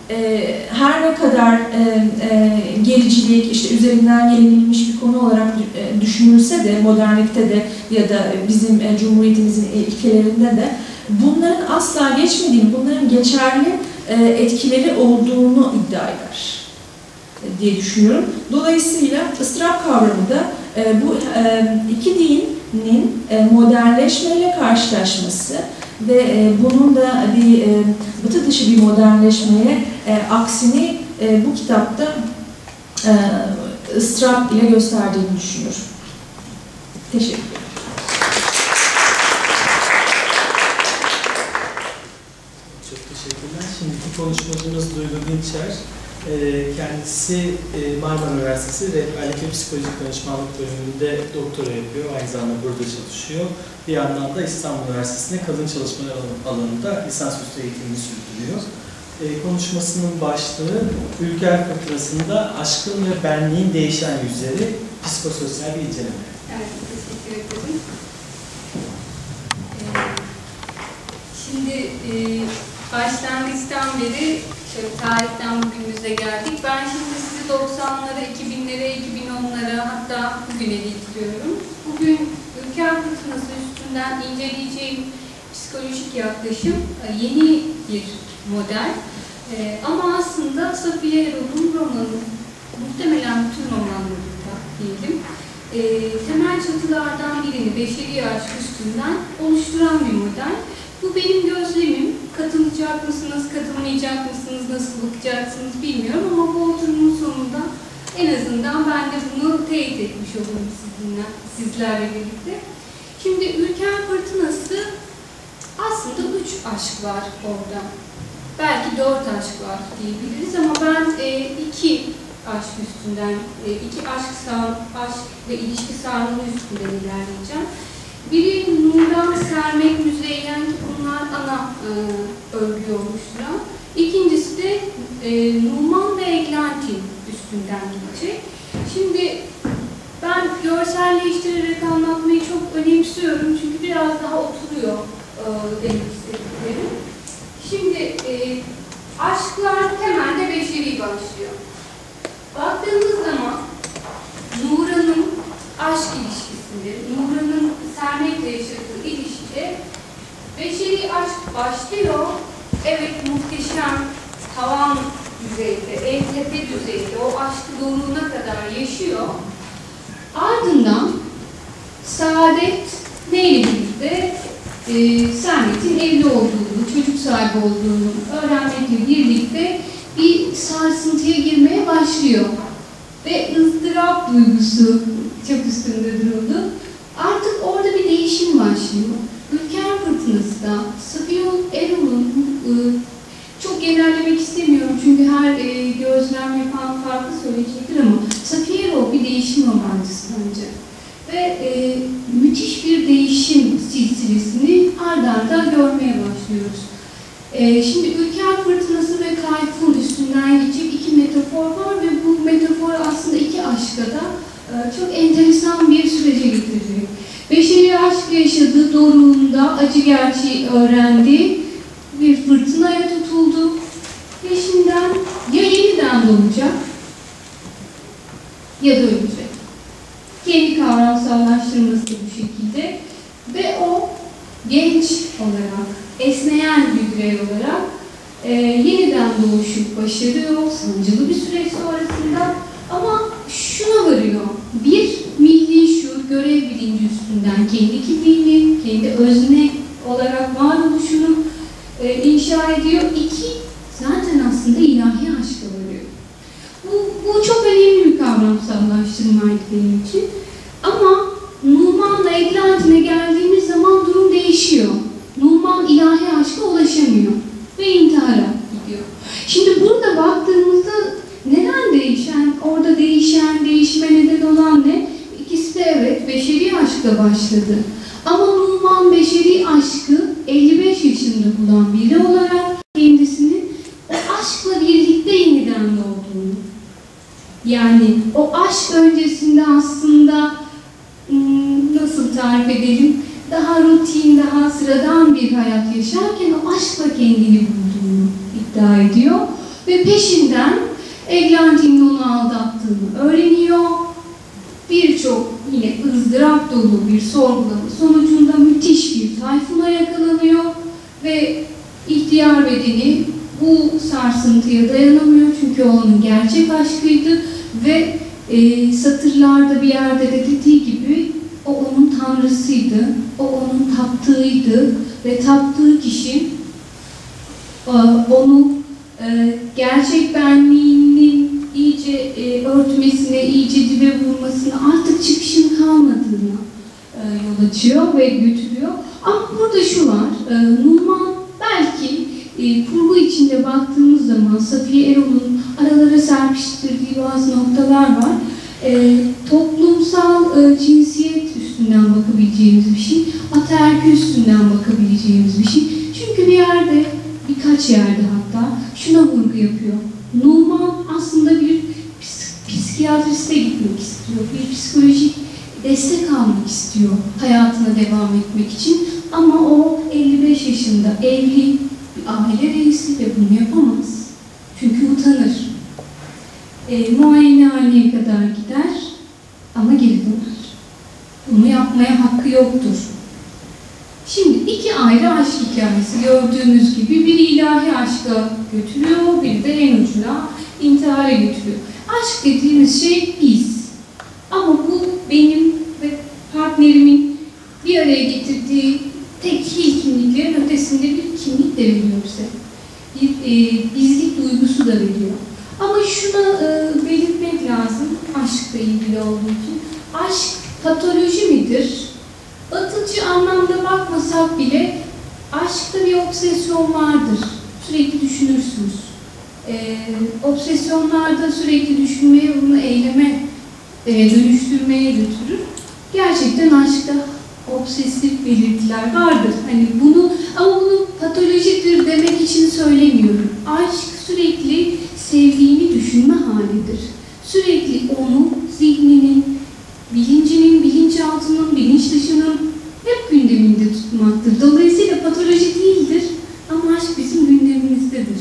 S2: e, her ne kadar e, e, gericilik, işte üzerinden gelinilmiş bir konu olarak e, düşünülse de, modernlikte de ya da bizim e, Cumhuriyetimizin ilkelerinde de bunların asla geçmediğini, bunların geçerli e, etkileri olduğunu iddia eder e, diye düşünüyorum. Dolayısıyla ıstırap kavramı da e, bu e, iki dinin e, modernleşmeyle karşılaşması ve e, bunun da bir e, batı dışı bir modernleşmeye e, aksini e, bu kitapta e, ıstırap ile gösterdiğini düşünüyorum. Teşekkür ederim.
S1: Çok teşekkürler. Şimdiki konuşmacımız Duygu Dinçer. Kendisi Marmara Üniversitesi Rehberlik ve Psikolojik Danışmanlık bölümünde doktora yapıyor. Aynı zamanda burada çalışıyor. Bir yandan da İstanbul Üniversitesi'nde kadın çalışmalar alanında lisansüstü eğitimini sürdürüyor. Konuşmasının başlığı Ülker Fırtınası'nda aşkın ve benliğin değişen yüzleri, psikososyal bir inceleme.
S3: Evet, teşekkür ederim. Şimdi e, başlangıçtan beri şöyle tarihten bugünümüze geldik. Ben şimdi sizi doksanlara, iki binlere, iki bin onlara hatta bugüne getiriyorum. Bugün Ülker Fırtınası üstünden inceleyeceğim psikolojik yaklaşım yeni bir model. E, ama aslında Safiye Erol'un romanı, muhtemelen bütün romanlarında diyelim, e, temel çatılardan birini beşeri aşk üstünden oluşturan bir model. Bu benim gözlemim. Katılacak mısınız, katılmayacak mısınız, nasıl bakacaksınız bilmiyorum ama bu oturumun sonunda en azından ben de bunu teyit etmiş olurum sizinle, sizlerle birlikte. Şimdi Ülker Fırtınası aslında üç aşk var orada. Belki dört aşk var diyebiliriz ama ben e, iki aşk üstünden, e, iki aşk, aşk ve ilişki sarmalı üstünden ilerleyeceğim. Biri Nurdan, Sermek, Müzeyyen, bunlar ana e, örgü oluşturan. İkincisi de e, Numan ve Eglantin üstünden gidecek. Şimdi ben görselleştirerek anlatmayı çok önemsiyorum çünkü biraz daha oturuyor e, demek istediklerim. Şimdi e, aşklar temelde beşeri başlıyor. Baktığımız zaman Nuran'ın aşk ilişkisinde, Nuran'ın Sermek'le yaşadığı ilişkide beşeri aşk başlıyor. Evet, muhteşem, tavan düzeyde, en tepe düzeyde o aşkı doğumuna kadar yaşıyor. Ardından Saadet neyle birlikte e, Sermet'in evli olduğunu, çocuk sahibi olduğunu öğrenmekle birlikte bir sarsıntıya girmeye başlıyor. Ve ızdırap duygusu çok üstünde duruldu. Artık orada bir değişim başlıyor. Ülker Fırtınası da Safiye Erol'un, e, çok genellemek istemiyorum çünkü her e, gözlem yapan farklı söyleyecektir ama Safiye Erol bir değişim romancısı bence. Ve e, müthiş bir değişim silsilesini ard arda görmeye başlıyoruz. E, şimdi Ülker Fırtınası ve Kayf'ın üstünden geçecek iki metafor var ve bu metafor aslında iki aşka da e, çok enteresan bir sürece getirecek. Beşeri aşk yaşadığı doruğunda acı gerçeği öğrendi, bir fırtınaya tutuldu. Peşinden ya yeniden doğacak ya da ölecek. Kendi kavramsallaştırması da bu şekilde. Ve o genç olarak, esneyen bir birey olarak e, yeniden doğuşu başarıyor, sancılı bir süreç sonrasında. Ama şuna varıyor, bir milli şuur, görev bilinci üstünden kendi kimliğini, kendi özne olarak varoluşunu e, inşa ediyor. İki, zaten aslında ilahi aşka varıyor. Bu, bu çok önemli bir kavramsallaştırmaydı benim için. Ama Numan'la Eglantin'e geldiğimiz zaman durum değişiyor. Numan ilahi aşka ulaşamıyor ve intihara gidiyor. Şimdi burada baktığımızda neden değişen, orada değişen, değişime neden olan ne? İkisi de evet beşeri aşkla başladı. Ama Numan beşeri aşkı elli beş yaşında bulan biri olarak kendisinin o aşkla birlikte yeniden doğduğunu, yani o aşk öncesinde aslında nasıl tarif edelim, daha rutin, daha sıradan bir hayat yaşarken o aşkla kendini bulduğunu iddia ediyor. Ve peşinden Eglantin'in onu aldattığını öğreniyor. Birçok yine ızdırap dolu bir sorgulama sonucunda müthiş bir tayfuna yakalanıyor ve ihtiyar bedeni bu sarsıntıya dayanamıyor çünkü o onun gerçek aşkıydı ve e, satırlarda bir yerde de dediği gibi o onun tanrısıydı, o onun taptığıydı ve taptığı kişi e, onu e, gerçek benliğinin iyice e, örtmesine, iyice dibe vurmasına, artık çıkışın kalmadığına e, yol açıyor ve götürüyor. Ama burada şu var, e, Numan belki e, kurgu içinde baktığımız zaman Safiye Erol'un aralara serpiştirdiği bazı noktalar var. E, toplumsal e, cinsiyet üstünden bakabileceğimiz bir şey, ataerkil üstünden bakabileceğimiz bir şey. Çünkü bir yerde, birkaç yerde hatta şuna vurgu yapıyor. Numan aslında bir psikiyatriste gitmek istiyor, bir psikolojik destek almak istiyor hayatına devam etmek için. Ama o elli beş yaşında evli bir aile reisi ve bunu yapamaz. Çünkü utanır. E, muayenehaneye kadar gider ama geri döner. Bunu yapmaya hakkı yoktur. Şimdi iki ayrı aşk hikayesi gördüğünüz gibi biri ilahi aşka götürüyor, biri de en ucuna intihara götürüyor. Aşk dediğimiz şey biz. Ama bu benim ve partnerimin bir araya getirdiği tekil kimliklerin ötesinde bir kimlik de veriyor bize. Bir e, bizlik duygusu da veriyor. Ama şuna e, belirtmek lazım, aşkla ilgili olduğu için. Aşk patoloji midir? Batıcı anlamda bakmasak bile aşkta bir obsesyon vardır. Sürekli düşünürsünüz. Ee, obsesyonlarda sürekli düşünmeye, bunu eyleme e, dönüştürmeye götürür. Gerçekten aşkta obsesif belirtiler vardır. Hani bunu, ama bunu patolojidir demek için söylemiyorum. Aşk sürekli sevdiğini düşünme halidir. Sürekli onu zihninin, bilincinin, bilinçaltının, bilinç dışının hep gündeminde tutmaktır. Dolayısıyla patoloji değildir ama aşk bizim gündemimizdedir.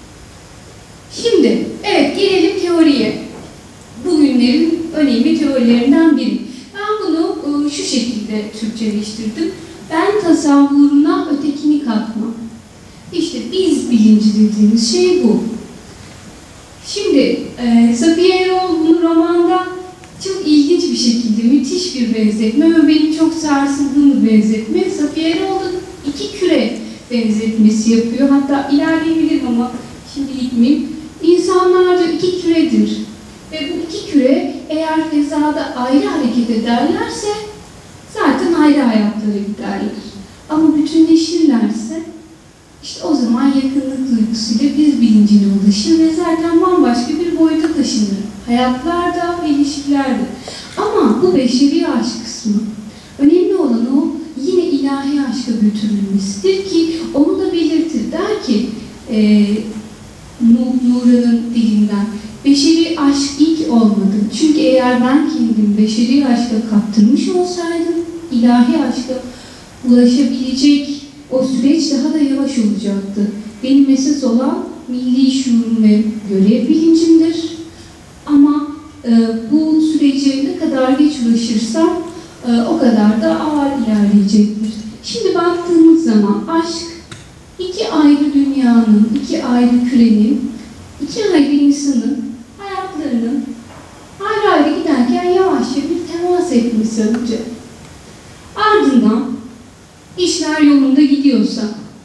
S3: Şimdi, evet gelelim teoriye. Bugünlerin önemli teorilerinden biri. Ben bunu şu şekilde Türkçeleştirdim. Ben tasavvuruna ötekini katma. İşte biz bilinci dediğimiz şey bu. Şimdi e, Safiye Erol bunu romanda çok ilginç bir şekilde, müthiş bir benzetme ve benim çok sarsıldığım bir benzetme. Safiye Erol'un iki küre benzetmesi yapıyor. Hatta ilerleyebilirim ama şimdi gitmeyeyim. İnsanlar da iki küredir. Ve bu iki küre eğer fezada ayrı hareket ederlerse zaten ayrı hayatlara giderler. Ama bütünleşirlerse işte o zaman yakınlık duygusuyla biz bilincine ulaşır ve zaten bambaşka bir boyuta taşınır. Hayatlarda ve ilişkilerde. Ama bu beşeri aşk kısmı. Önemli olan o yine ilahi aşka götürülmesidir ki onu da belirtir. Der ki e, Nura'nın dilinden beşeri aşk ilk olmadı. Çünkü eğer ben kendim beşeri aşka kaptırmış olsaydım ilahi aşka ulaşabilecek o süreç daha da yavaş olacaktı. Benim esas olan milli şuurum ve görev bilincimdir. Ama e, bu sürece ne kadar geç ulaşırsam e, o kadar da ağır ilerleyecektir. Şimdi baktığımız zaman aşk iki ayrı dünyanın, iki ayrı kürenin, iki ayrı insanın hayatlarının ayrı ayrı giderken yavaşça bir temas etmesi önce. Ardından işler yolunda gidiyorsa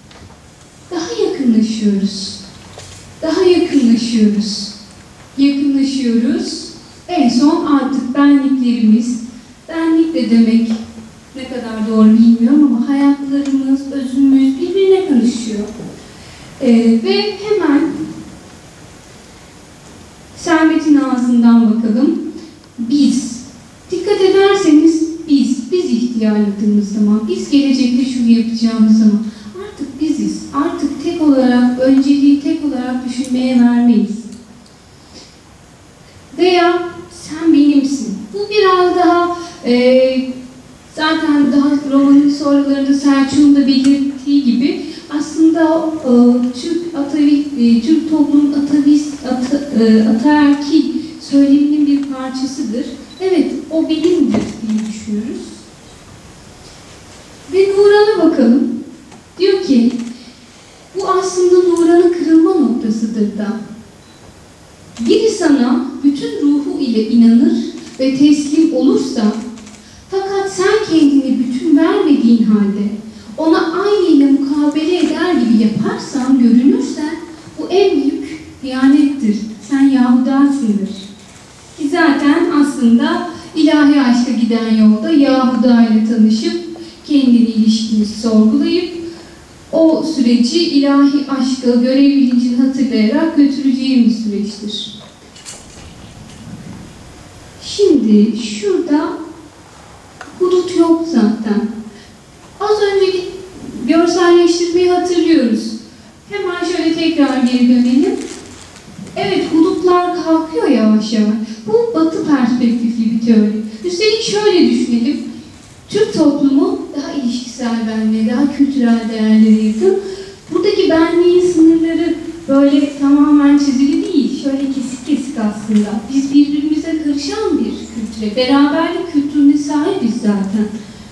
S3: daha yakınlaşıyoruz. Daha yakınlaşıyoruz. Yakınlaşıyoruz. En son artık benliklerimiz, benlik de demek ne kadar doğru bilmiyorum ama hayatlarımız, özümüz birbirine karışıyor. Ee, ve hemen Sermet'in ağzından bakalım. Biz. Dikkat ederseniz biz, biz ihtiyarladığımız zaman, biz gelecekte şunu yapacağımız zaman artık biziz. Artık tek olarak, önceliği tek olarak düşünmeye vermeyiz. Veya sen benimsin. Bu biraz daha e, zaten daha romanın sonralarında Selçuk'un da belirttiği gibi
S4: aslında e, Türk atavi, e, Türk toplumun atavist, ata, e, ataerkil söyleminin bir parçasıdır. Evet, o benimdir diye düşünüyoruz. Ve Nuran'a bakalım. Diyor ki, bu aslında Nuran'ın kırılma noktasıdır da. Biri sana bütün ruhu ile inanır ve teslim olursa, fakat sen kendini bütün vermediğin halde ona aynıyla mukabele eder gibi yaparsan, görünürsen, bu en büyük hıyanettir. Sen Yahudasındır. Ki zaten aslında ilahi aşka giden yolda Yahuda ile tanışıp, kendini ilişkimizi sorgulayıp, o süreci ilahi aşka, görev bilincini hatırlayarak götüreceğimiz süreçtir. Şimdi şurada hudut yok zaten. Az önceki görselleştirmeyi hatırlıyoruz. Hemen şöyle tekrar geri dönelim. Evet, hudutlar kalkıyor yavaş yavaş. Bu Batı perspektifli bir teori. Üstelik şöyle düşünelim. Türk toplumu daha ilişkisel benliğe, daha kültürel değerlere yakın. Buradaki benliğin sınırları böyle tamamen çizili değil. Şöyle kesik kesik aslında. Biz birbirimize karışan bir kültüre, beraberlik kültürüne sahibiz zaten.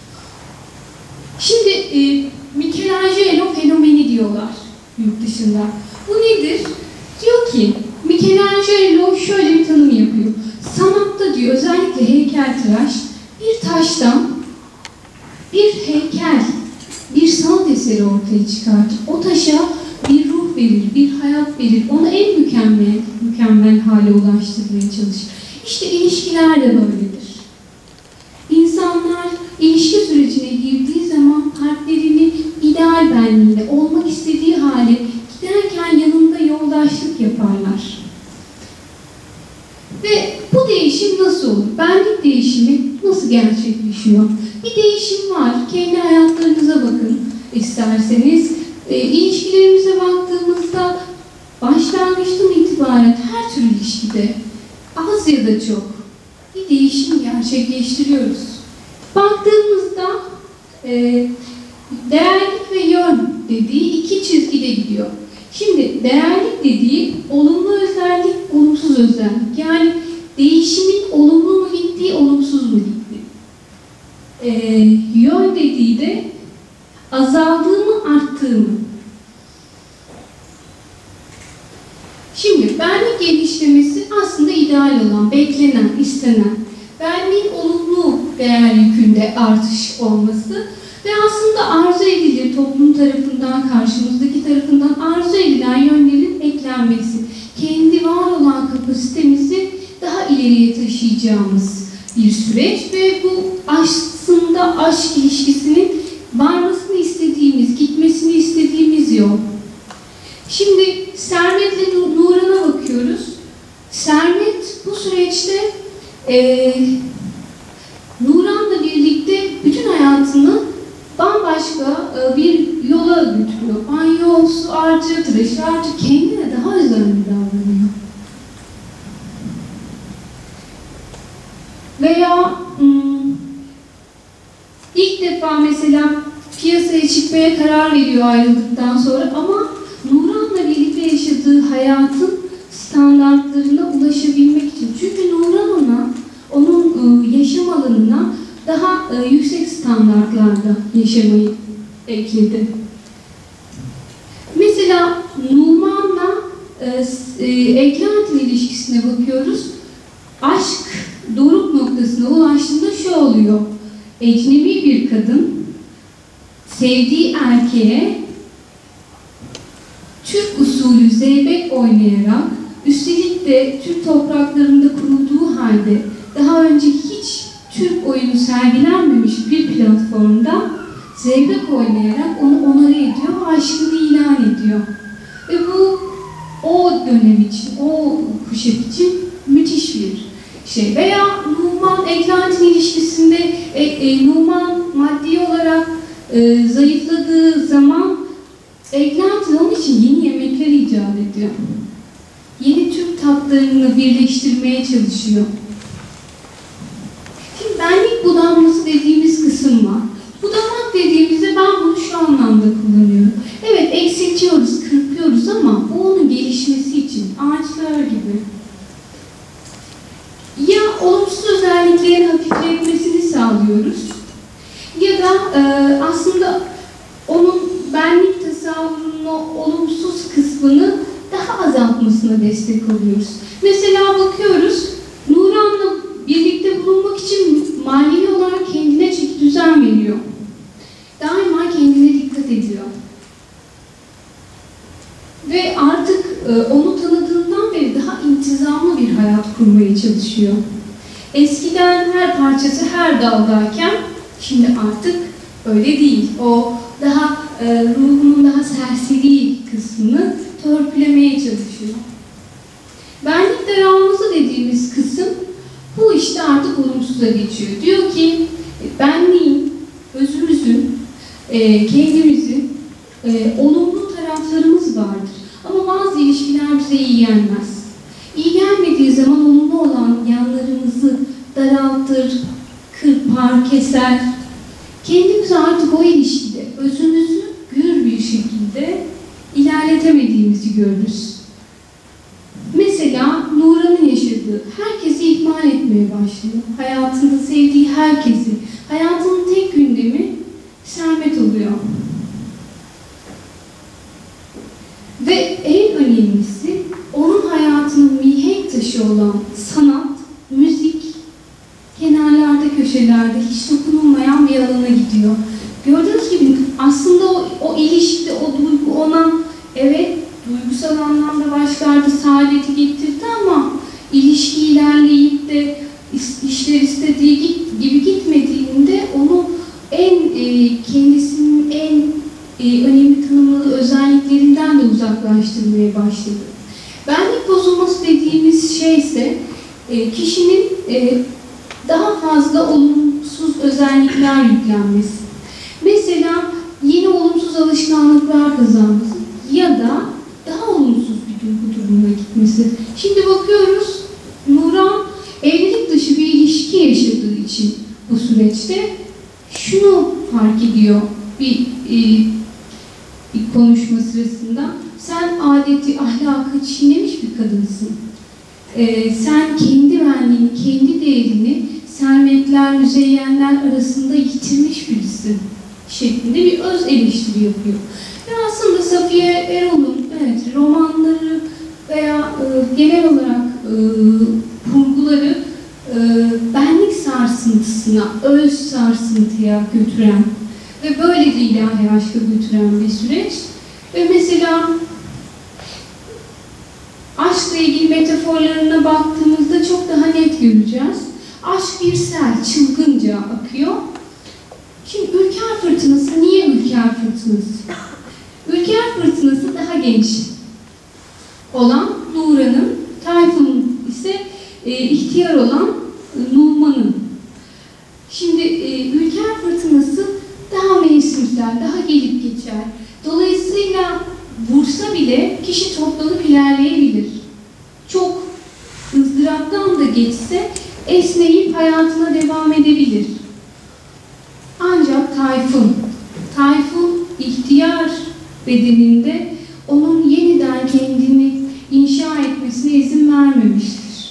S4: Şimdi e, Michelangelo fenomeni diyorlar yurt dışında. Bu nedir? Diyor ki, Michelangelo şöyle bir tanım yapıyor. Sanatta diyor, özellikle heykeltıraş, bir taştan bir heykel, bir sanat eseri ortaya çıkartır. O taşa bir ruh verir, bir hayat verir. Onu en mükemmel, mükemmel hale ulaştırmaya çalışır. İşte ilişkiler de böyledir. İnsanlar ilişki sürecine girdiği zaman partnerini ideal benliğinde, olmak istediği hale giderken yanında yoldaşlık yaparlar. Ve bu değişim nasıl olur? Benlik değişimi nasıl gerçekleşiyor? Bir değişim var. Kendi hayatlarınıza bakın isterseniz. E, ilişkilerimize baktığımızda başlangıçtan itibaren her tür ilişkide az ya da çok bir değişim gerçekleştiriyoruz. Baktığımızda e, değerlik ve yön dediği iki çizgide gidiyor. Şimdi değerlik dediği olumlu özellik, olumsuz özellik. Yani değişimin olumlu mu gittiği, olumsuz mu gittiği. Ee, yön dediği de azaldığı mı, arttığı mı? Şimdi benlik geliştirmesi aslında ideal olan, beklenen, istenen. Benliğin olumlu değer yükünde artış olması ve aslında arzu edilir toplum tarafından, karşımızdaki tarafından arzu edilen yönlerin eklenmesi. Kendi var olan kapasitemizi daha ileriye taşıyacağımız bir süreç ve bu aslında aşk ilişkisinin varmasını istediğimiz, gitmesini istediğimiz yol. Şimdi Sermet'le Nuran'a bakıyoruz. Sermet bu süreçte e, Nuran'la birlikte bütün hayatını bambaşka bir yola götürüyor. Banyo, su harcı, tıraş harcı, kendine daha özenli davranıyor. Veya hmm, ilk defa mesela piyasaya çıkmaya karar veriyor ayrıldıktan sonra ama Nuran'la birlikte yaşadığı hayatın standartlarına ulaşabilmek için. Çünkü Nuran ona, onun e, yaşam alanına daha e, yüksek standartlarda yaşamayı ekledi. Mesela Numan'la e, e, Eklantin ilişkisine bakıyoruz. Aşk doruk noktasına ulaştığında şu oluyor. Ecnebi bir kadın sevdiği erkeğe Türk usulü zeybek oynayarak, üstelik de Türk topraklarında kurulduğu halde daha önce hiç Türk oyunu sergilenmemiş bir platformda zeybek oynayarak onu onore ediyor, aşkını ilan ediyor. Ve bu o dönem için, o kuşak için müthiş bir şey. Veya Numan Eklantin ilişkisinde e, e, Numan maddi olarak e, zayıfladığı zaman Eklantin onun için yeni yemekler icat ediyor. Yeni Türk tatlarını birleştirmeye çalışıyor. Şimdi benlik budanması dediğimiz kısım var. Budamak dediğimizde ben bunu şu anlamda kullanıyorum. Evet, e, aslında onun benlik tasavvurunun o olumsuz kısmını daha azaltmasına destek oluyoruz. Mesela bakıyoruz, Nuran'la birlikte bulunmak için manevi olarak kendine çeki düzen veriyor. Daima kendine dikkat ediyor. Ve artık e, onu tanıdığından beri daha intizamlı bir hayat kurmaya çalışıyor. Eskiden her parçası her daldayken şimdi artık öyle değil. O daha e, ruhunun daha serseri kısmını törpülemeye çalışıyor. Benlik daralması dediğimiz kısım bu işte artık olumsuza geçiyor. Diyor ki benliğin, özümüzün, e, kendimizin e, olumlu taraflarımız vardır. Ama bazı ilişkiler bize iyi gelmez. İyi gelmediği zaman olumlu olan yanlarımızı daraltır, kırpar, keser. Kendimizi artık o ilişkide özümüzü gür bir şekilde ilerletemediğimizi görürüz. Mesela Nuran'ın yaşadığı, herkesi ihmal etmeye başlıyor. Hayatında sevdiği herkesi, hayatının tek gündemi Sermet oluyor. Ve en önemlisi, onun hayatının mihenk taşı olan sanat, müzik, kenarlarda, köşelerde hiç dokunulmayan bir alana gidiyor. Gördüğünüz gibi aslında o, o ilişkide, o duygu ona evet duygusal anlamda başlarda saadeti getirdi ama ilişki ilerleyip de işler istediği gibi gitmediğinde onu en e, kendisinin en e, önemli tanımladığı özelliklerinden de uzaklaştırmaya başladı. Benlik bozulması dediğimiz şey ise e, kişinin e, daha fazla olumsuz özellikler yüklenmesi. Mesela yeni olumsuz alışkanlıklar kazanması ya da daha olumsuz bir duygu durumuna gitmesi. Şimdi bakıyoruz, Nuran evlilik dışı bir ilişki yaşadığı için bu süreçte şunu fark ediyor bir, e, bir konuşma sırasında. Sen adeti, ahlakı çiğnemiş bir kadınsın. E, sen kendi benliğini, kendi değerini sermetler, müzeyyenler arasında yitirmiş birisin şeklinde bir öz eleştiri yapıyor. Ve aslında Safiye Erol'un evet, romanları veya e, genel olarak e, kurguları e, benlik sarsıntısına, öz sarsıntıya götüren ve böyle de ilahi aşka götüren bir süreç. Ve mesela aşkla ilgili metaforlarına baktığımızda çok daha net göreceğiz. Aşk bir sel, çılgınca akıyor. Şimdi ülker fırtınası, niye ülker fırtınası? Ülker fırtınası daha genç olan Nuran'ın, Tayfun'un ise e, ihtiyar olan e, Numan'ın. Şimdi e, ülker fırtınası daha mevsimsel, daha gelip geçer. Dolayısıyla vursa bile kişi toplanıp ilerleyebilir. Çok ızdıraptan da geçse esneyip hayatına devam edebilir. Ancak Tayfun, Tayfun ihtiyar bedeninde onun yeniden kendini inşa etmesine izin vermemiştir.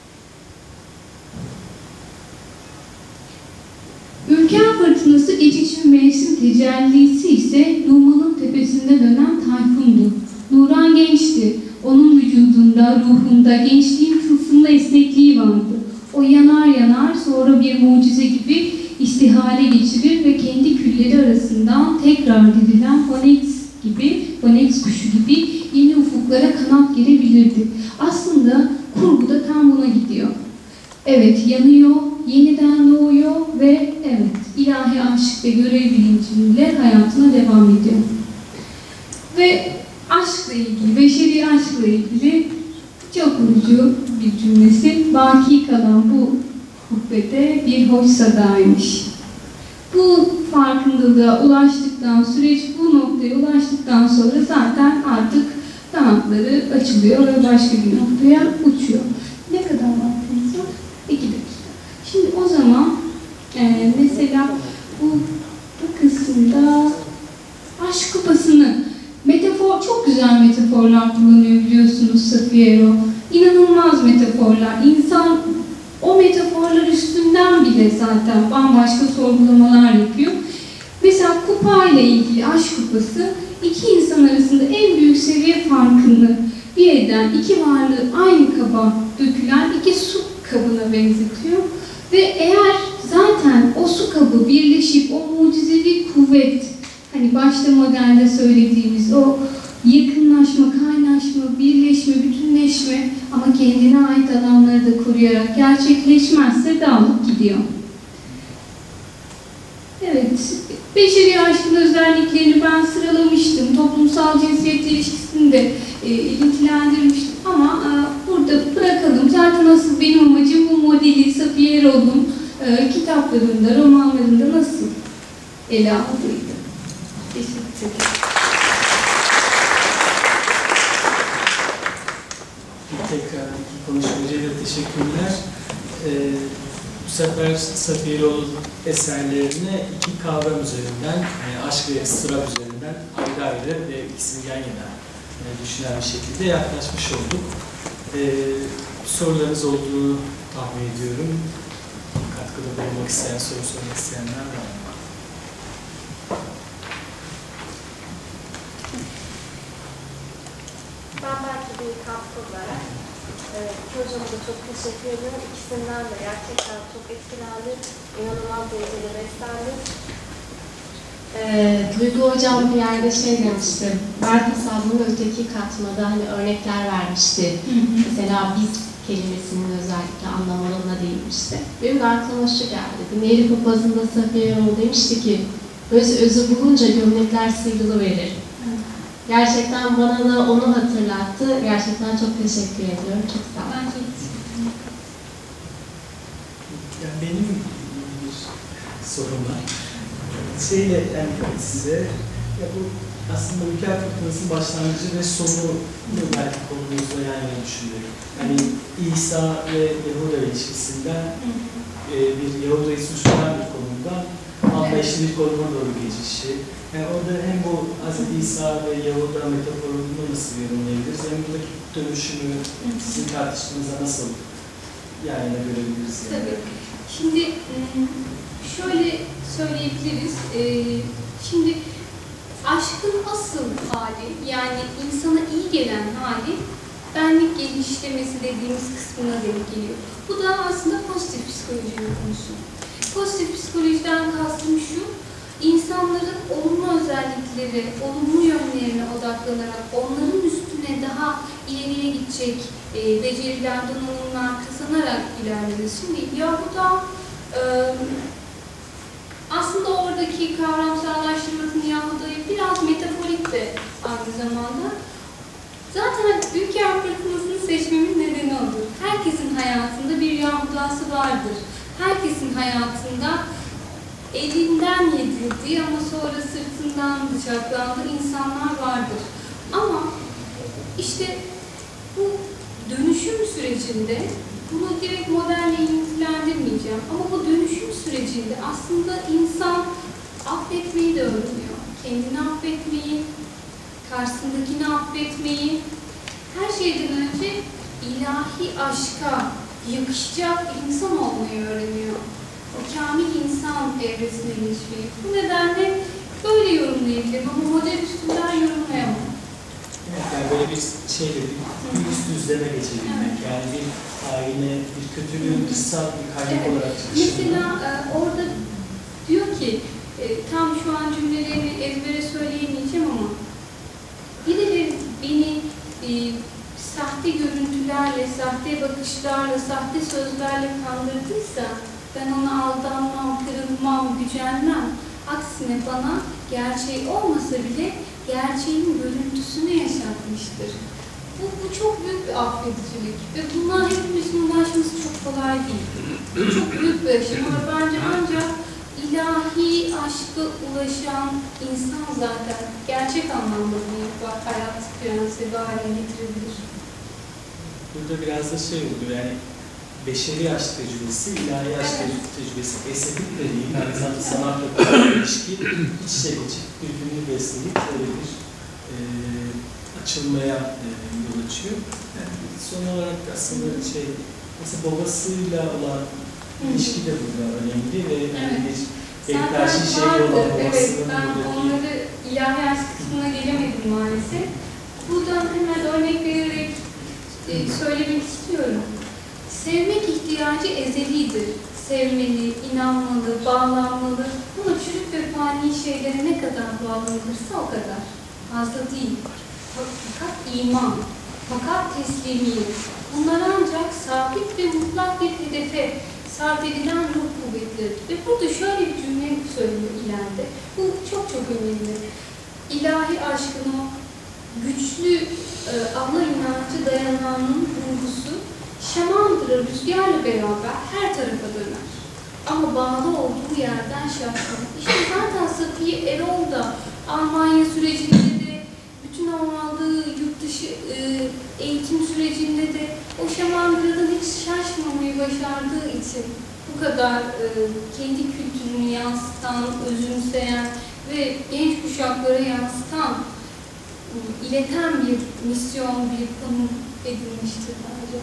S4: Ülker fırtınası geçici bir mevsim tecellisi ise Numan'ın tepesinde dönen Tayfun'du. Nuran gençti. Onun vücudunda, ruhunda, gençliğin tılsımlı esnekliği vardı. O yanar yanar sonra bir mucize gibi istihale geçirir ve kendi külleri arasından tekrar dirilen Phoenix gibi, Phoenix kuşu gibi yeni ufuklara kanat gerebilirdi. Aslında kurguda tam buna gidiyor. Evet, yanıyor, yeniden doğuyor ve evet, ilahi aşk ve görev bilinciyle hayatına devam ediyor. Ve aşkla ilgili, beşeri aşkla ilgili çok vurucu bir cümlesi, baki kalan bu hutbede bir hoş sadaymış. Bu farkındalığa ulaştıktan, süreç bu noktaya ulaştıktan sonra zaten artık kanatları açılıyor ve başka bir noktaya uçuyor. Ne kadar vaktimiz var? İki dakika. Şimdi o zaman e, mesela bu, bu kısımda aşk kupasını, metafor, çok güzel metaforlar kullanıyor biliyorsunuz Safiye Erol. İnanılmaz metaforlar. İnsan o metaforlar üstünden bile zaten bambaşka sorgulamalar yapıyor. kupa ile ilgili aşk kupası iki insan arasında en büyük seviye farkını bir eden iki varlığı aynı kaba dökülen iki su kabına benzetiyor. Ve eğer zaten o su kabı birleşip o mucizevi kuvvet, hani başta modelde söylediğimiz o yakınlaşma, kaynaşma, birleşme, bütünleşme ama kendine ait alanları da koruyarak gerçekleşmezse dağılıp gidiyor. Evet, beşeri aşkın özelliklerini ben sıralamıştım. Toplumsal cinsiyet ilişkisini de e, ilgilendirmiştim ama e, burada bırakalım. Zaten asıl benim amacım bu modeli Safiye Eroğlu'nun e, kitaplarında, romanlarında nasıl ele aldığıydı. Teşekkür ederim.
S1: Tekrar konuşmacıya da teşekkürler. Ee, bu sefer Safiye Eroğlu eserlerine iki kavram üzerinden, yani aşk ve ıstırap üzerinden ayrı ayrı ve ikisini yan yana e, düşünen bir şekilde yaklaşmış olduk. Ee, sorularınız olduğunu tahmin ediyorum. Katkıda bulunmak isteyen, soru sormak isteyenler var mı?
S5: Ben belki bir katkı olarak e, hocama da çok teşekkür ediyorum. İkisinden de gerçekten çok etkilendim. İnanılmaz derecede beslendim. E, Duygu hocam bir yerde şey demişti. Mert hesabının öteki katmada hani örnekler vermişti. Hı hı. Mesela biz kelimesinin özellikle anlam alanına değinmişti. Benim de aklıma şu geldi. Nehri Papazı'nda Safiye Eroğlu demişti ki öz özü bulunca gömlekler sıyrılıverir. Gerçekten bana da onu hatırlattı. Gerçekten çok teşekkür ediyorum. Çok sağ olun.
S3: Ben çok teşekkür ederim.
S1: Yani benim bir sorum var. Şeyle yani size, ya bu aslında Ülker Fırtınası'nın başlangıcı ve sonu belki konumuzda yan yana düşünüyorum. Yani İsa ve Yahuda ilişkisinden e, bir Yahuda'yı suçlayan bir konumda anlayışlı bir konuma doğru geçişi. Yani orada hem bu Hazreti İsa ve Yahuda metaforunu nasıl yorumlayabiliriz, hem buradaki dönüşümü sizin tartıştığınızda nasıl yan yana görebiliriz? Yani?
S3: Tabii. Şimdi şöyle söyleyebiliriz. Şimdi aşkın asıl hali, yani insana iyi gelen hali benlik genişlemesi dediğimiz kısmına denk geliyor. Bu da aslında pozitif psikolojinin konusu. Pozitif psikolojiden kastım şu, insanların olumlu özellikleri, olumlu yönlerine odaklanarak onların üstüne daha ileriye gidecek e, beceriler, donanımlar kazanarak ilerlemesi. Şimdi Yahuda e, aslında oradaki kavramsallaştırmasını Yahuda'yı biraz metaforik de aynı zamanda. Zaten Ülker Fırtınası'nı seçmemin nedeni odur. Herkesin hayatında bir Yahudası vardır. Herkesin hayatında elinden yedildiği ama sonra sırtından bıçaklandığı insanlar vardır. Ama işte bu dönüşüm sürecinde, bunu direkt modelle ilgilendirmeyeceğim ama bu dönüşüm sürecinde aslında insan affetmeyi de öğreniyor. Kendini affetmeyi, karşısındakini affetmeyi, her şeyden önce ilahi aşka yakışacak insan olmayı öğreniyor. O kamil insan evresine geçmeyi. Bu nedenle böyle yorumlayabilirim ama model üstünden yorumlayamam.
S1: Evet, yani böyle bir şeyle bir, bir üst düzleme geçebilmek, evet. Yani bir haline, bir kötülüğün dışsal bir kaynak evet. olarak çıkışında.
S3: Mesela e, orada diyor ki, e, tam şu an cümlelerini ezbere söyleyemeyeceğim ama birileri beni e, sahte görüntülerle, sahte bakışlarla, sahte sözlerle kandırdıysa ben ona aldanmam, kırılmam, gücenmem. Aksine bana gerçeği olmasa bile gerçeğin görüntüsünü yaşatmıştır. Bu, bu çok büyük bir affedicilik ve buna hepimizin ulaşması çok kolay değil. Bu çok büyük bir aşama ve bence ancak ilahi aşka ulaşan insan zaten gerçek anlamda bunu hayat prensibi haline getirebilir.
S1: Burada biraz da şey oldu yani beşeri aşk tecrübesi, ilahi aşk evet. tecrübesi, estetik de değil, aynı zamanda sanatla ilişki, iç içe geçip birbirini besleyip böyle bir e, açılmaya e, yol açıyor. Yani son olarak aslında şey, mesela babasıyla olan ilişki de burada önemli ve evet. yani bir belki her şey şey
S3: vardı.
S1: olamamasının
S3: Evet, ben
S1: buradaki...
S3: onları ilahi aşk kısmına gelemedim maalesef. Buradan hemen örnek vererek e, söylemek istiyorum. Sevmek ihtiyacı ezelidir. Sevmeli, inanmalı, bağlanmalı. Ama çürük ve fani şeylere ne kadar bağlanılırsa o kadar. Fazla değil. Fakat iman, fakat teslimiyet. Bunlar ancak sabit ve mutlak bir hedefe sarf edilen ruh kuvvetleri. Ve burada şöyle bir cümle söylüyor ileride. Bu çok çok önemli. İlahi aşkın o güçlü e, Allah inancı dayanağının vurgusu şamandıra rüzgarla beraber her tarafa döner. Ama bağlı olduğu yerden şaşkın. İşte zaten Safiye Erol da Almanya sürecinde de bütün o aldığı yurt dışı e, eğitim sürecinde de o şamandıradan hiç şaşmamayı başardığı için bu kadar e, kendi kültürünü yansıtan, özümseyen ve genç kuşaklara yansıtan, e, ileten bir misyon, bir konum edilmiştir bence.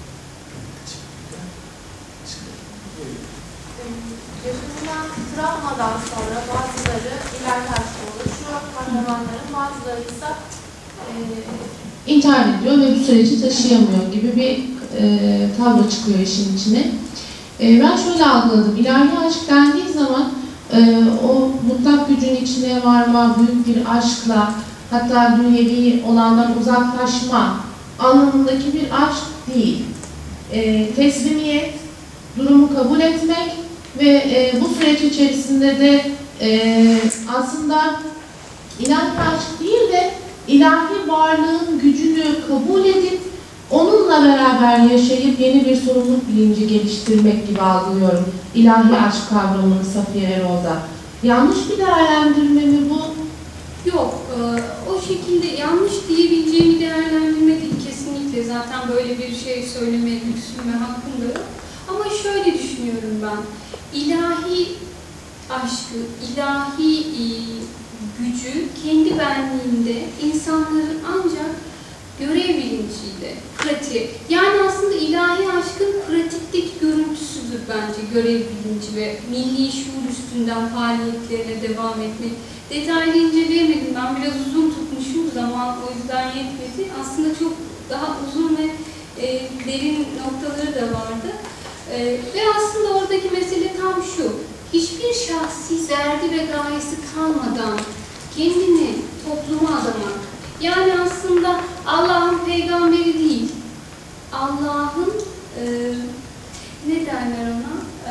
S5: Yaşamından travmadan sonra bazıları ileride aşkı olur. Şu kahramanların bazıları ise e,
S6: intihar ediyor ve bu süreci taşıyamıyor gibi bir e, tablo çıkıyor işin içine. E, ben şöyle algıladım. İlahi aşk dendiği zaman e, o mutlak gücün içine varma, büyük bir aşkla, hatta dünyevi olandan uzaklaşma anlamındaki bir aşk değil. E, teslimiyet, durumu kabul etmek ve e, bu süreç içerisinde de e, aslında ilahi aşk değil de ilahi varlığın gücünü kabul edip onunla beraber yaşayıp yeni bir sorumluluk bilinci geliştirmek gibi algılıyorum ilahi aşk kavramını Safiye Erol'da. Yanlış bir değerlendirme mi bu?
S3: Yok, e, o şekilde yanlış diyebileceğimi değerlendirmedim kesinlikle. Zaten böyle bir şey söyleme lüksüm ve hakkım da yok. Ama şöyle düşünüyorum ben. İlahi aşkı, ilahi e, gücü kendi benliğinde insanların ancak görev bilinciyle, pratik. Yani aslında ilahi aşkın pratikteki görüntüsüdür bence görev bilinci ve milli şuur üstünden faaliyetlerine devam etmek. Detaylı inceleyemedim. Ben biraz uzun tutmuşum, zaman o yüzden yetmedi. Aslında çok daha uzun ve e, derin noktaları da vardı. E, ve aslında oradaki mesele tam şu. Hiçbir şahsi derdi ve gayesi kalmadan kendini topluma adamak. Yani aslında Allah'ın peygamberi değil, Allah'ın e, ne derler ona? E,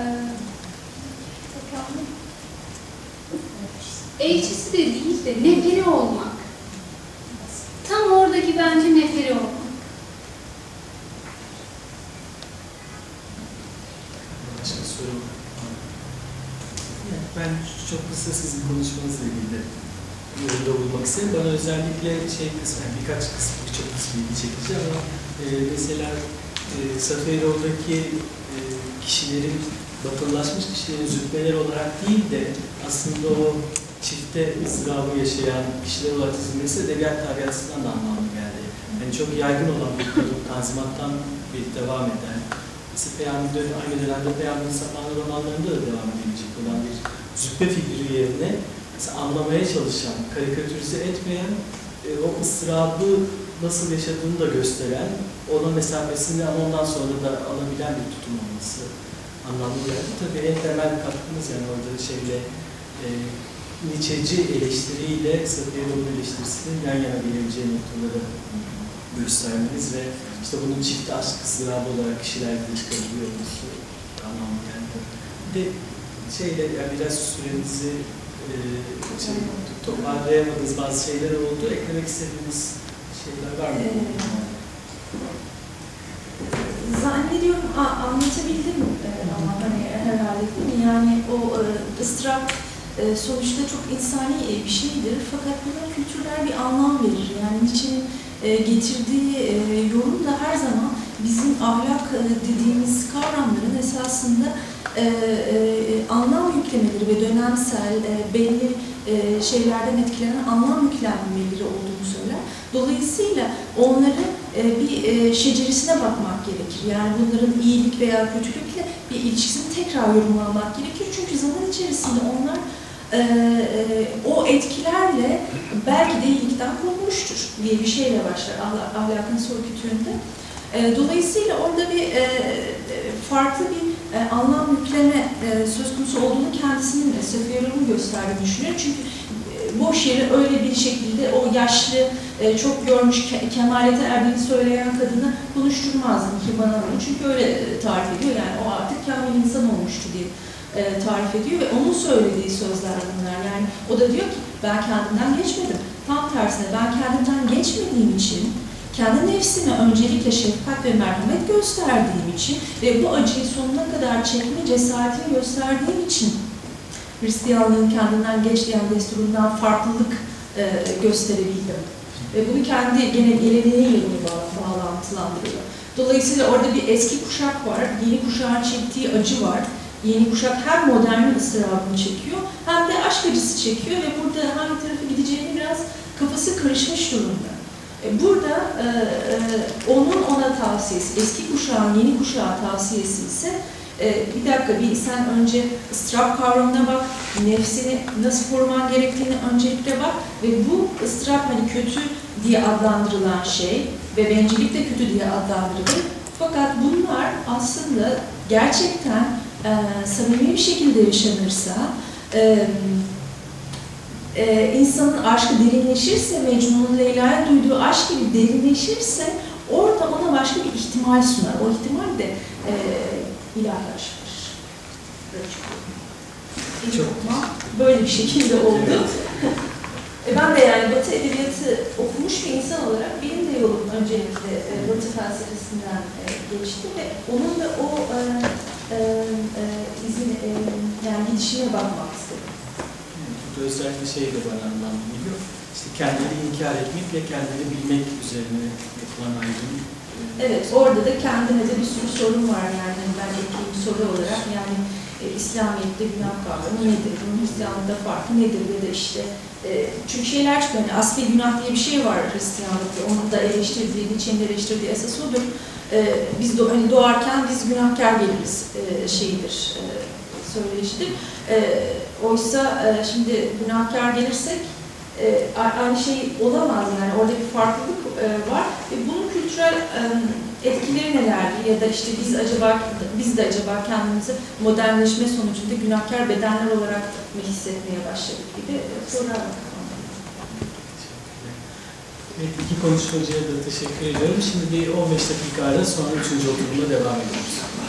S3: elçisi de değil de neferi olmak. Tam oradaki bence neferi olmak.
S1: Başka soru var. Ben çok kısa sizin konuşmanızla ilgili yorumda bulmak isterim. Bana özellikle şey kısmı, yani birkaç kısmı, birçok kısmı ilgi çekici ama e, mesela e, Safiye Erol'daki e, kişilerin, batılılaşmış kişilerin zütbeler olarak değil de aslında o çifte ızdırabı yaşayan kişiler olarak çizilmesi edebiyat tarihi açısından da anlamlı geldi. Yani çok yaygın olan bir konu, tanzimattan bir devam eden, mesela Peygamber, aynı dönemde Peygamber'in Sapanlı romanlarında da devam edilecek olan bir züppe figürü yerine mesela anlamaya çalışan, karikatürize etmeyen, e, o ıstırabı nasıl yaşadığını da gösteren, ona mesafesini ama ondan sonra da alabilen bir tutum olması anlamlı geldi. Tabii en temel katkımız yani orada şeyle e, Nietzsche'ci eleştiriyle Safiye Erol'un eleştirisinin yan yana gelebileceği noktaları göstermeniz ve işte bunun çift aşk ıstırabı olarak kişilerde çıkarılıyor olması anlamlı geldi. Bir de şeyle yani biraz sürenizi e, şey, toparlayamadığınız bazı şeyler oldu. Eklemek istediğiniz şeyler var mı?
S2: Ee, zannediyorum a, anlatabildim e, ama hani herhalde değil mi? Yani o e, ıstırap e, sonuçta çok insani e, bir şeydir. Fakat buna kültürler bir anlam verir. Yani Nietzsche'nin e, getirdiği e, yorum da her zaman bizim ahlak e, dediğimiz kavramların esasında e, e, anlam yüklemeleri ve dönemsel e, belli e, şeylerden etkilenen anlam yüklenmeleri olduğunu söyler. Dolayısıyla onları e, bir e, şeceresine bakmak gerekir. Yani bunların iyilik veya kötülükle bir ilişkisini tekrar yorumlamak gerekir. Çünkü zaman içerisinde onlar e, e, o etkilerle belki de iyilikten korunmuştur diye bir şeyle başlar ahlak, ahlakın soru kütüğünde. E, dolayısıyla orada bir e, farklı bir e, anlam yükleme e, söz konusu olduğunu kendisinin Safiye Erol'un gösterdiğini düşünüyorum. Çünkü e, boş yere öyle bir şekilde o yaşlı, e, çok görmüş, ke kemalete erdiğini söyleyen kadını konuşturmazdım ki bana onu. Çünkü öyle e, tarif ediyor. Yani o artık kamil insan olmuştu diye e, tarif ediyor ve onun söylediği sözler bunlar. Yani o da diyor ki ben kendimden geçmedim. Tam tersine ben kendimden geçmediğim için, kendi nefsime öncelikle şefkat ve merhamet gösterdiğim için ve bu acıyı sonuna kadar çekme cesaretini gösterdiğim için Hristiyanlığın kendinden geç diyen desturundan farklılık e, gösterebildim. Ve bunu kendi gene geleneğiyle bunu bağlantılandırıyor. Dolayısıyla orada bir eski kuşak var, yeni kuşağın çektiği acı var. Yeni kuşak hem modernin ıstırabını çekiyor hem de aşk acısı çekiyor ve burada hangi tarafa gideceğini biraz kafası karışmış durumda. Burada e, e, onun ona tavsiyesi, eski kuşağın yeni kuşağa tavsiyesi ise e, bir dakika bir sen önce ıstırap kavramına bak, nefsini nasıl koruman gerektiğini öncelikle bak ve bu ıstırap hani kötü diye adlandırılan şey ve bencillik de kötü diye adlandırılır. Fakat bunlar aslında gerçekten e, samimi bir şekilde yaşanırsa, e, Ee, insanın aşkı derinleşirse, Mecnun'un Leyla'ya duyduğu aşk gibi derinleşirse orada ona başka bir ihtimal sunar. O ihtimal de e, ilahi aşktır. Çok böyle bir şekilde oldu. e ben de yani Batı edebiyatı okumuş bir insan olarak benim de yolum öncelikle e, Batı felsefesinden e, geçti ve onun da o e, e, e, izin, e, yani gidişine bakmak istedim.
S1: Özellikle şey de bana anlamlı geliyor. İşte kendini inkar etmek ve kendini bilmek üzerine yapılan ayrım.
S2: Evet, orada da kendine de bir sürü sorun var yani ben ekleyeyim soru olarak yani e, İslamiyet'te günah kavramı nedir, bunun Hristiyanlıkta farkı nedir ya da işte e, çünkü şeyler çıkıyor yani asli günah diye bir şey var Hristiyanlıkta, onun da eleştirdiği, Nietzsche'nin eleştirdiği esas odur. E, biz do hani doğarken biz günahkar geliriz e, şeyidir, e, söyleyişidir. E, oysa e, şimdi günahkar gelirsek e, aynı şey olamaz yani orada bir farklılık e, var ve bunun kültürel e, etkileri nelerdir ya da işte biz acaba biz de acaba kendimizi modernleşme sonucunda günahkar bedenler olarak mı hissetmeye başladık gibi sorular var.
S1: Evet, iki konuşmacıya da teşekkür ediyorum. Şimdi bir on beş dakika ara sonra üçüncü oturumda devam ediyoruz.